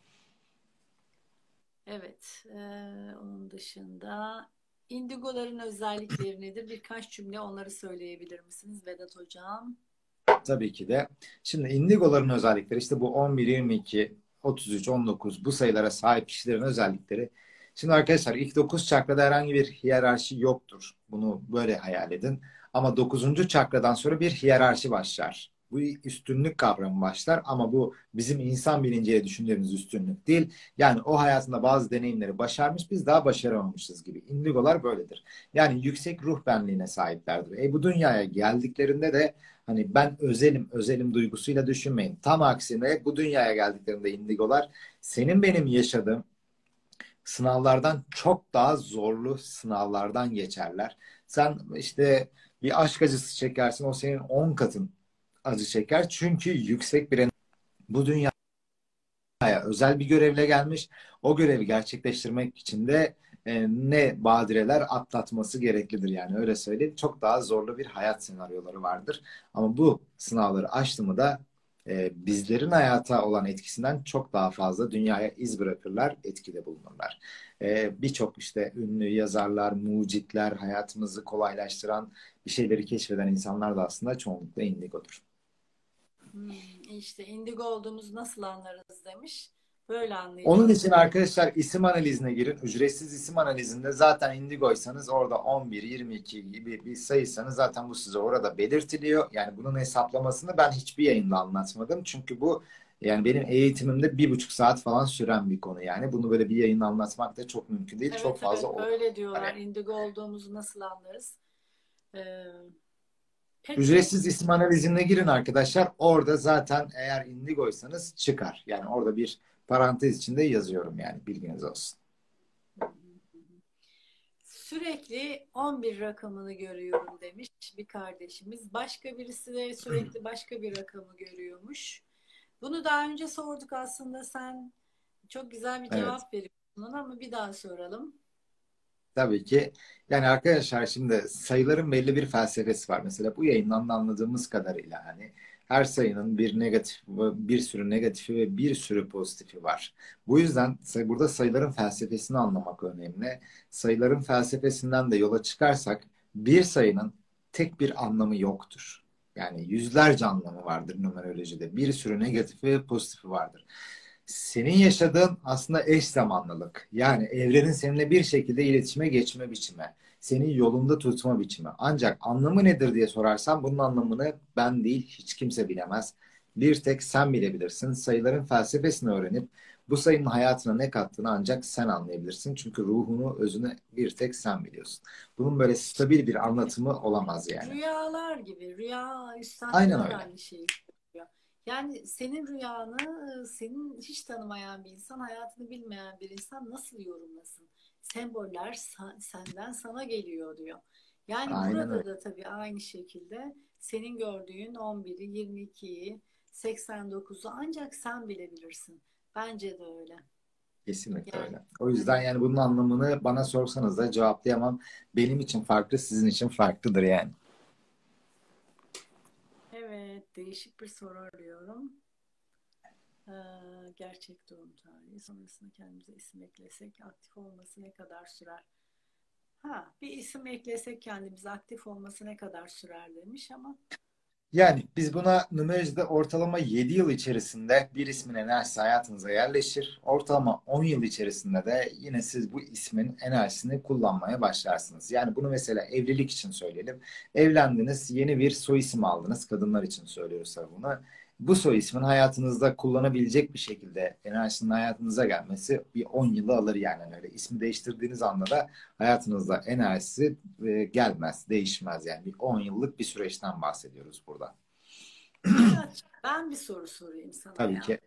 Evet. Ee, onun dışında indigoların özellikleri nedir? Birkaç cümle onları söyleyebilir misiniz Vedat Hocam? Tabii ki de. Şimdi indigoların özellikleri işte bu on bir, yirmi iki, otuz üç, on dokuz, bu sayılara sahip kişilerin özellikleri. Şimdi arkadaşlar, ilk dokuz çakrada herhangi bir hiyerarşi yoktur. Bunu böyle hayal edin. Ama dokuzuncu çakradan sonra bir hiyerarşi başlar. Bu üstünlük kavramı başlar, ama bu bizim insan bilinciyle düşündüğümüz üstünlük değil. Yani o hayatında bazı deneyimleri başarmış, biz daha başaramamışız gibi. Indigolar böyledir. Yani yüksek ruh benliğine sahiplerdir. E bu dünyaya geldiklerinde de hani ben özelim, özelim duygusuyla düşünmeyin. Tam aksine bu dünyaya geldiklerinde indigolar senin benim yaşadığım sınavlardan çok daha zorlu sınavlardan geçerler. Sen işte bir aşk acısı çekersin, o senin on katın acı çeker. Çünkü yüksek bir, bu dünyaya özel bir görevle gelmiş. O görevi gerçekleştirmek için de e, ne badireler atlatması gereklidir, yani öyle söyleyeyim. Çok daha zorlu bir hayat senaryoları vardır. Ama bu sınavları aştı mı da e, bizlerin hayata olan etkisinden çok daha fazla dünyaya iz bırakırlar, etkide bulunurlar. E, birçok işte ünlü yazarlar, mucitler, hayatımızı kolaylaştıran bir şeyleri keşfeden insanlar da aslında çoğunlukla indigodur. Hmm, işte indigo olduğumuzu nasıl anlarız demiş. Böyle Onun anlayacağız için demiş. arkadaşlar isim analizine girin. Ücretsiz isim analizinde zaten Indigo'ysanız orada on bir, yirmi iki gibi bir sayıysanız zaten bu size orada belirtiliyor. Yani bunun hesaplamasını ben hiçbir yayında anlatmadım. Çünkü bu, yani benim eğitimimde bir buçuk saat falan süren bir konu yani. Bunu böyle bir yayında anlatmak da çok mümkün değil. Çok Evet, fazla evet, olay öyle var diyorlar. yani. Indigo olduğumuzu nasıl anlarız? Ee, peki Ücretsiz isim analizine girin arkadaşlar. Orada zaten eğer Indigo'ysanız çıkar. Yani orada bir parantez içinde yazıyorum, yani bilginiz olsun. sürekli on bir rakamını görüyorum demiş bir kardeşimiz. Başka birisi de sürekli başka bir rakamı görüyormuş. Bunu daha önce sorduk aslında, sen çok güzel bir Evet. cevap veriyorsun ona, ama bir daha soralım. Tabii ki. Yani arkadaşlar, şimdi sayıların belli bir felsefesi var. Mesela bu yayından da anladığımız kadarıyla hani her sayının bir negatif, bir sürü negatifi ve bir sürü pozitifi var. Bu yüzden say- burada sayıların felsefesini anlamak önemli. Sayıların felsefesinden de yola çıkarsak bir sayının tek bir anlamı yoktur. Yani yüzlerce anlamı vardır numerolojide. Bir sürü negatifi ve pozitifi vardır. Senin yaşadığın aslında eş zamanlılık. Yani evrenin seninle bir şekilde iletişime geçme biçimi. Seni yolunda tutma biçimi. Ancak anlamı nedir diye sorarsan bunun anlamını ben değil hiç kimse bilemez. Bir tek sen bilebilirsin. Sayıların felsefesini öğrenip bu sayının hayatına ne kattığını ancak sen anlayabilirsin. Çünkü ruhunu, özünü bir tek sen biliyorsun. Bunun böyle stabil bir anlatımı olamaz yani. Rüyalar gibi. Rüya Aynen üstadları da öyle. aynı şeyi söylüyor. Yani senin rüyanı senin hiç tanımayan bir insan, hayatını bilmeyen bir insan nasıl yorumlasın? Semboller sa- senden sana geliyor diyor. Yani Aynen burada öyle. da tabii aynı şekilde senin gördüğün on biri, yirmi ikiyi, seksen dokuzu ancak sen bilebilirsin. Bence de öyle. Kesinlikle Yani öyle. O yüzden hani yani bunun anlamını bana sorsanız da cevaplayamam. Benim için farklı, sizin için farklıdır yani. evet, değişik bir soru arıyorum. Ee, gerçek doğum tarihi sonrasında kendimize isim eklesek aktif olması ne kadar sürer? Ha, bir isim eklesek kendimize aktif olması ne kadar sürer demiş ama Yani biz buna numerolojide ortalama yedi yıl içerisinde bir ismin enerjisi hayatınıza yerleşir. Ortalama on yıl içerisinde de yine siz bu ismin enerjisini kullanmaya başlarsınız. Yani bunu mesela evlilik için söyleyelim. Evlendiniz, yeni bir soy isim aldınız. Kadınlar için söylüyoruz tabii bunu. Bu soy ismin hayatınızda kullanabilecek bir şekilde enerjisinin hayatınıza gelmesi bir on yılı alır yani. Yani öyle ismi değiştirdiğiniz anda da hayatınızda enerjisi e, gelmez, değişmez yani. Bir on yıllık bir süreçten bahsediyoruz burada. Murat, ben bir soru sorayım sana Tabii ya. ki.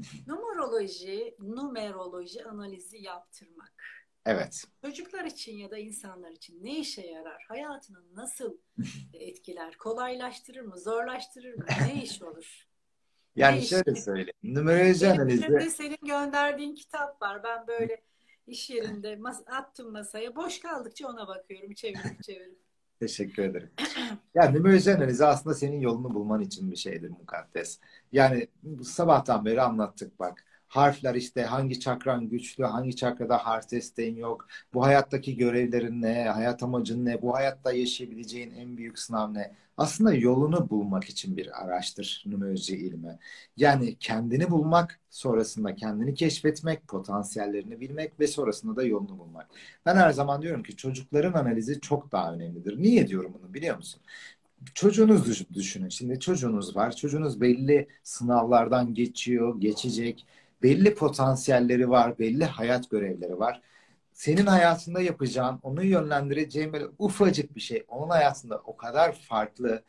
Numeroloji, numeroloji analizi yaptırmak. Evet. Çocuklar için ya da insanlar için ne işe yarar? Hayatını nasıl etkiler? Kolaylaştırır mı? Zorlaştırır mı? Ne iş olur? Yani Ne iş? şöyle söyleyeyim. Numeroloji Benim analizi. önümde senin gönderdiğin kitap var. Ben böyle iş yerinde mas attım masaya. Boş kaldıkça ona bakıyorum. Çevirip çevirip. Teşekkür ederim. Yani numeroloji analizi aslında senin yolunu bulman için bir şeydir mukaddes. Yani bu sabahtan beri anlattık bak. Harfler işte hangi çakran güçlü, hangi çakrada harf desteğin yok. Bu hayattaki görevlerin ne, hayat amacın ne, bu hayatta yaşayabileceğin en büyük sınav ne? Aslında yolunu bulmak için bir araçtır numeroloji ilmi. Yani kendini bulmak, sonrasında kendini keşfetmek, potansiyellerini bilmek ve sonrasında da yolunu bulmak. Ben her zaman diyorum ki çocukların analizi çok daha önemlidir. Niye diyorum bunu biliyor musun? Çocuğunuz düşünün. Şimdi çocuğunuz var. Çocuğunuz belli sınavlardan geçiyor, geçecek. Belli potansiyelleri var, belli hayat görevleri var. Senin hayatında yapacağın, onu yönlendireceğin böyle ufacık bir şey. Onun hayatında o kadar farklı,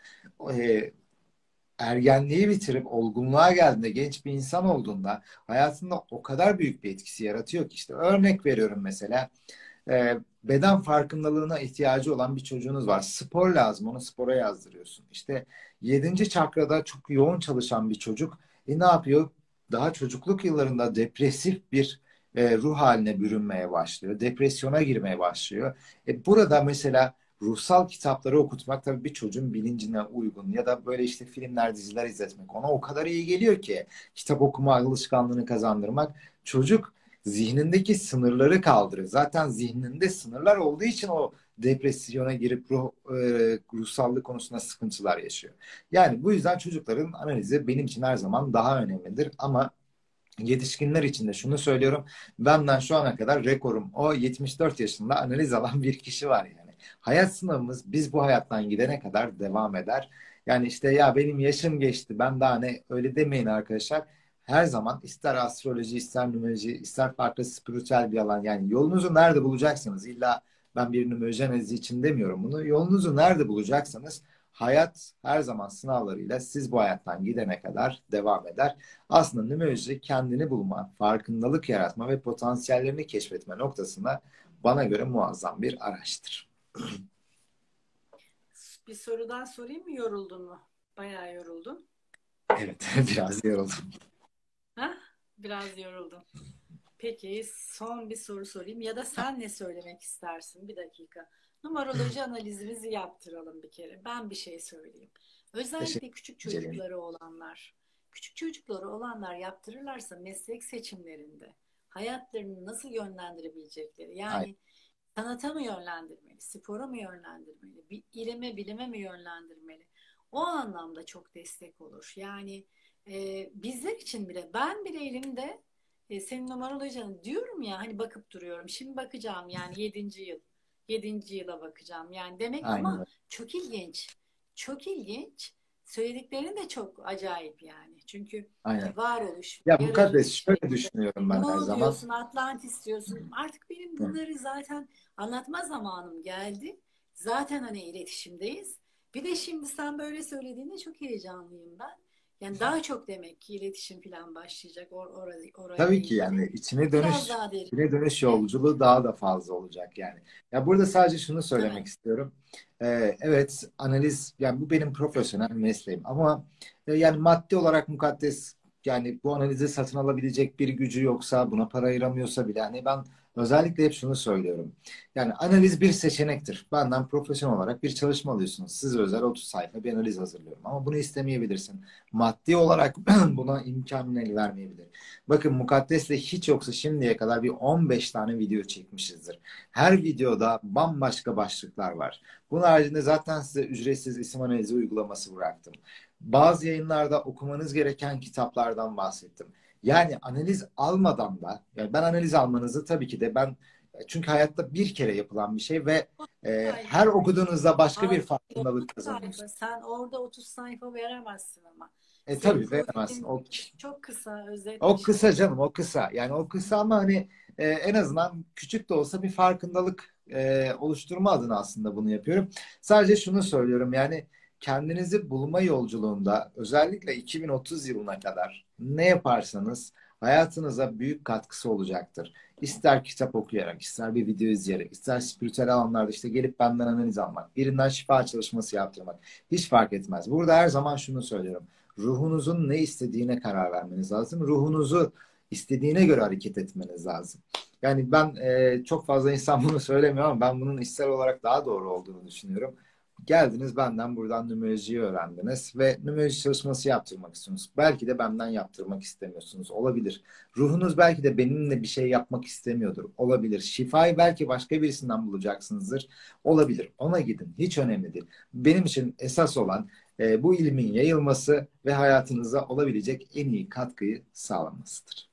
e, ergenliği bitirip olgunluğa geldiğinde, genç bir insan olduğunda hayatında o kadar büyük bir etkisi yaratıyor ki işte örnek veriyorum mesela e, beden farkındalığına ihtiyacı olan bir çocuğunuz var. Spor lazım. Onu spora yazdırıyorsun. İşte yedinci çakrada çok yoğun çalışan bir çocuk e, ne yapıyor? Daha çocukluk yıllarında depresif bir e, ruh haline bürünmeye başlıyor. Depresyona girmeye başlıyor. E, burada mesela ruhsal kitapları okutmak tabii bir çocuğun bilincine uygun ya da böyle işte filmler, diziler izletmek ona o kadar iyi geliyor ki kitap okuma alışkanlığını kazandırmak. Çocuk zihnindeki sınırları kaldırır. Zaten zihninde sınırlar olduğu için o depresyona girip ruh, e, ruhsallık konusunda sıkıntılar yaşıyor. Yani bu yüzden çocukların analizi benim için her zaman daha önemlidir. Ama yetişkinler için de şunu söylüyorum. Benden şu ana kadar rekorum o yetmiş dört yaşında analiz alan bir kişi var yani. Hayat sınavımız biz bu hayattan gidene kadar devam eder. Yani işte ya benim yaşım geçti ben daha ne öyle demeyin arkadaşlar. Her zaman ister astroloji ister numeroloji ister farklı spiritüel bir alan yani yolunuzu nerede bulacaksınız? İlla ben bir numeroloji analizi için demiyorum bunu. Yolunuzu nerede bulacaksanız hayat her zaman sınavlarıyla siz bu hayattan gidene kadar devam eder. Aslında numeroloji kendini bulma, farkındalık yaratma ve potansiyellerini keşfetme noktasında bana göre muazzam bir araçtır. Bir soru daha sorayım mı? Yoruldun mu? Bayağı yoruldun. Evet, biraz yoruldum. Ha? Biraz yoruldum. Peki son bir soru sorayım ya da sen ne söylemek istersin? Bir dakika. Numeroloji analizimizi yaptıralım bir kere. Ben bir şey söyleyeyim. Teşekkür Özellikle küçük ederim. çocukları olanlar, küçük çocukları olanlar yaptırırlarsa meslek seçimlerinde hayatlarını nasıl yönlendirebilecekleri, Aynen. yani sanata mı yönlendirmeli, spora mı yönlendirmeli, bir ilime, bilime mi yönlendirmeli? O anlamda çok destek olur. Yani e, bizler için bile, ben bile elimde e, senin numarolojanı diyorum ya, hani bakıp duruyorum. Şimdi bakacağım yani yedinci yıl. Yedinci yıla bakacağım. Yani demek Aynen ama öyle. çok ilginç. Çok ilginç. Söylediklerin de çok acayip yani. Çünkü Aynen. varoluş, Ya mukaddes yaratılış, şöyle düşünüyorum ben her Nu zaman. diyorsun, Atlantis diyorsun. Artık benim Hı. bunları zaten anlatma zamanım geldi. Zaten hani iletişimdeyiz. Bir de şimdi sen böyle söylediğinde çok heyecanlıyım ben. Yani daha çok demek ki iletişim falan başlayacak or orada, orayla Tabii ki ilgili. yani içine Biraz dönüş, daha derin. içine dönüş Evet, yolculuğu daha da fazla olacak yani. Ya burada sadece şunu evet. söylemek istiyorum. Ee, evet, analiz yani bu benim profesyonel mesleğim ama e, yani maddi olarak mukaddes, yani bu analizi satın alabilecek bir gücü yoksa, buna para ayıramıyorsa bile, hani ben özellikle hep şunu söylüyorum. Yani analiz bir seçenektir. Benden profesyonel olarak bir çalışma alıyorsunuz. Size özel otuz sayfa bir analiz hazırlıyorum. Ama bunu istemeyebilirsin. Maddi olarak buna imkan el vermeyebilir. Bakın Mukaddes'le hiç yoksa şimdiye kadar bir on beş tane video çekmişizdir. Her videoda bambaşka başlıklar var. Bunun haricinde zaten size ücretsiz isim analizi uygulaması bıraktım. Bazı yayınlarda okumanız gereken kitaplardan bahsettim. Yani analiz almadan da, yani ben analiz almanızı tabii ki de ben, çünkü hayatta bir kere yapılan bir şey ve e, her Sayfa. okuduğunuzda başka bir Abi, otuz farkındalık sayfa. kazanıyorsunuz. Sen orada otuz sayfa veremezsin ama. E Senin tabii veremezsin. profilin O çok kısa, özet bir O şey. kısa canım, o kısa. Yani o kısa ama hani e, en azından küçük de olsa bir farkındalık e, oluşturma adına aslında bunu yapıyorum. Sadece şunu söylüyorum, yani kendinizi bulma yolculuğunda özellikle iki bin otuz yılına kadar ne yaparsanız hayatınıza büyük katkısı olacaktır. İster kitap okuyarak, ister bir video izleyerek, ister spiritüel alanlarda işte gelip benden analiz almak, birinden şifa çalışması yaptırmak, hiç fark etmez. Burada her zaman şunu söylüyorum. Ruhunuzun ne istediğine karar vermeniz lazım. Ruhunuzu istediğine göre hareket etmeniz lazım. Yani ben e, çok fazla insan bunu söylemiyor ama ben bunun içsel olarak daha doğru olduğunu düşünüyorum. Geldiniz benden buradan numerolojiyi öğrendiniz ve numeroloji çalışması yaptırmak istiyorsunuz. Belki de benden yaptırmak istemiyorsunuz. Olabilir. Ruhunuz belki de benimle bir şey yapmak istemiyordur. Olabilir. Şifayı belki başka birisinden bulacaksınızdır. Olabilir. Ona gidin. Hiç önemli değil. Benim için esas olan e, bu ilmin yayılması ve hayatınıza olabilecek en iyi katkıyı sağlamasıdır.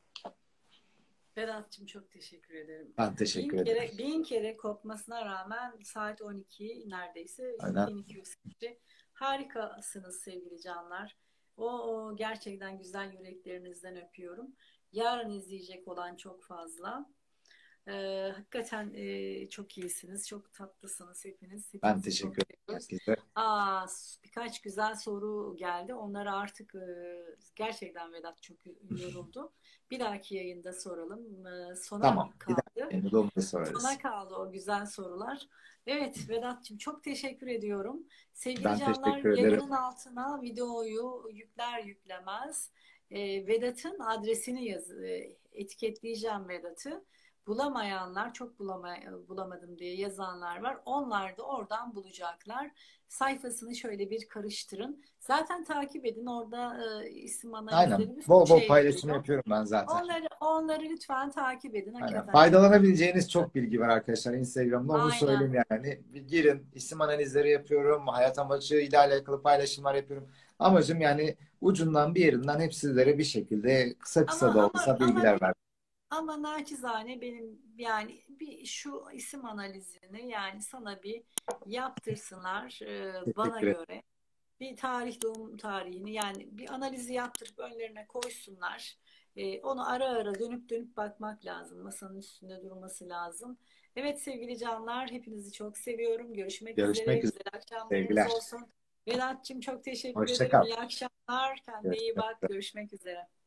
Berat'cığım çok teşekkür ederim. Ben Bin teşekkür ederim. kere, bin kere kopmasına rağmen saat on iki neredeyse Aynen. iki bin iki yüz kişi. Harikasınız sevgili canlar. O, o gerçekten güzel yüreklerinizden öpüyorum. Yarın izleyecek olan çok fazla. Ee, hakikaten e, çok iyisiniz, çok tatlısınız hepiniz. Ben Hepinizi çok teşekkür ederim seviyoruz. herkese. Aa, birkaç güzel soru geldi. Onları artık e, gerçekten Vedat çok yoruldu. Bir dahaki yayında soralım. Ee, sona Tamam. Bir kaldı. daha dolmayı Sona sorarız. kaldı o güzel sorular. Evet Vedat'cığım çok teşekkür ediyorum. Sevgili Ben canlar teşekkür ederim. yayının altına videoyu yükler yüklemez e, Vedat'ın adresini yaz, e, etiketleyeceğim Vedat'ı. Bulamayanlar, çok bulama, bulamadım diye yazanlar var. Onlar da oradan bulacaklar. Sayfasını şöyle bir karıştırın. Zaten takip edin. Orada e, isim Aynen. analizleri bir sürü Bol bol şey paylaşım geliyor. yapıyorum ben zaten. Onları, onları lütfen takip edin. Aynen. Hakikaten çok Faydalanabileceğiniz çok bilgi var arkadaşlar Instagram'da. Onu aynen. söyleyeyim yani. Bir girin, isim analizleri yapıyorum. Hayat amacı ile alakalı paylaşımlar yapıyorum. Amacım yani ucundan bir yerinden hep sizlere bir şekilde kısa Ama kısa da ama olsa ama bilgiler vermek. ama naçizane benim yani bir şu isim analizini yani sana bir yaptırsınlar e, bana Teşekkür ederim. göre. Bir tarih doğum tarihini yani bir analizi yaptırıp önlerine koysunlar. E, onu ara ara dönüp dönüp bakmak lazım. Masanın üstünde durması lazım. Evet sevgili canlar hepinizi çok seviyorum. Görüşmek üzere. Görüşmek üzere. Güzel akşamlarınız Sevgiler. olsun. Vedat'cığım çok teşekkür Hoşça ederim. kal. İyi akşamlar. Kendine iyi Görüşmek bak. üzere. Görüşmek üzere.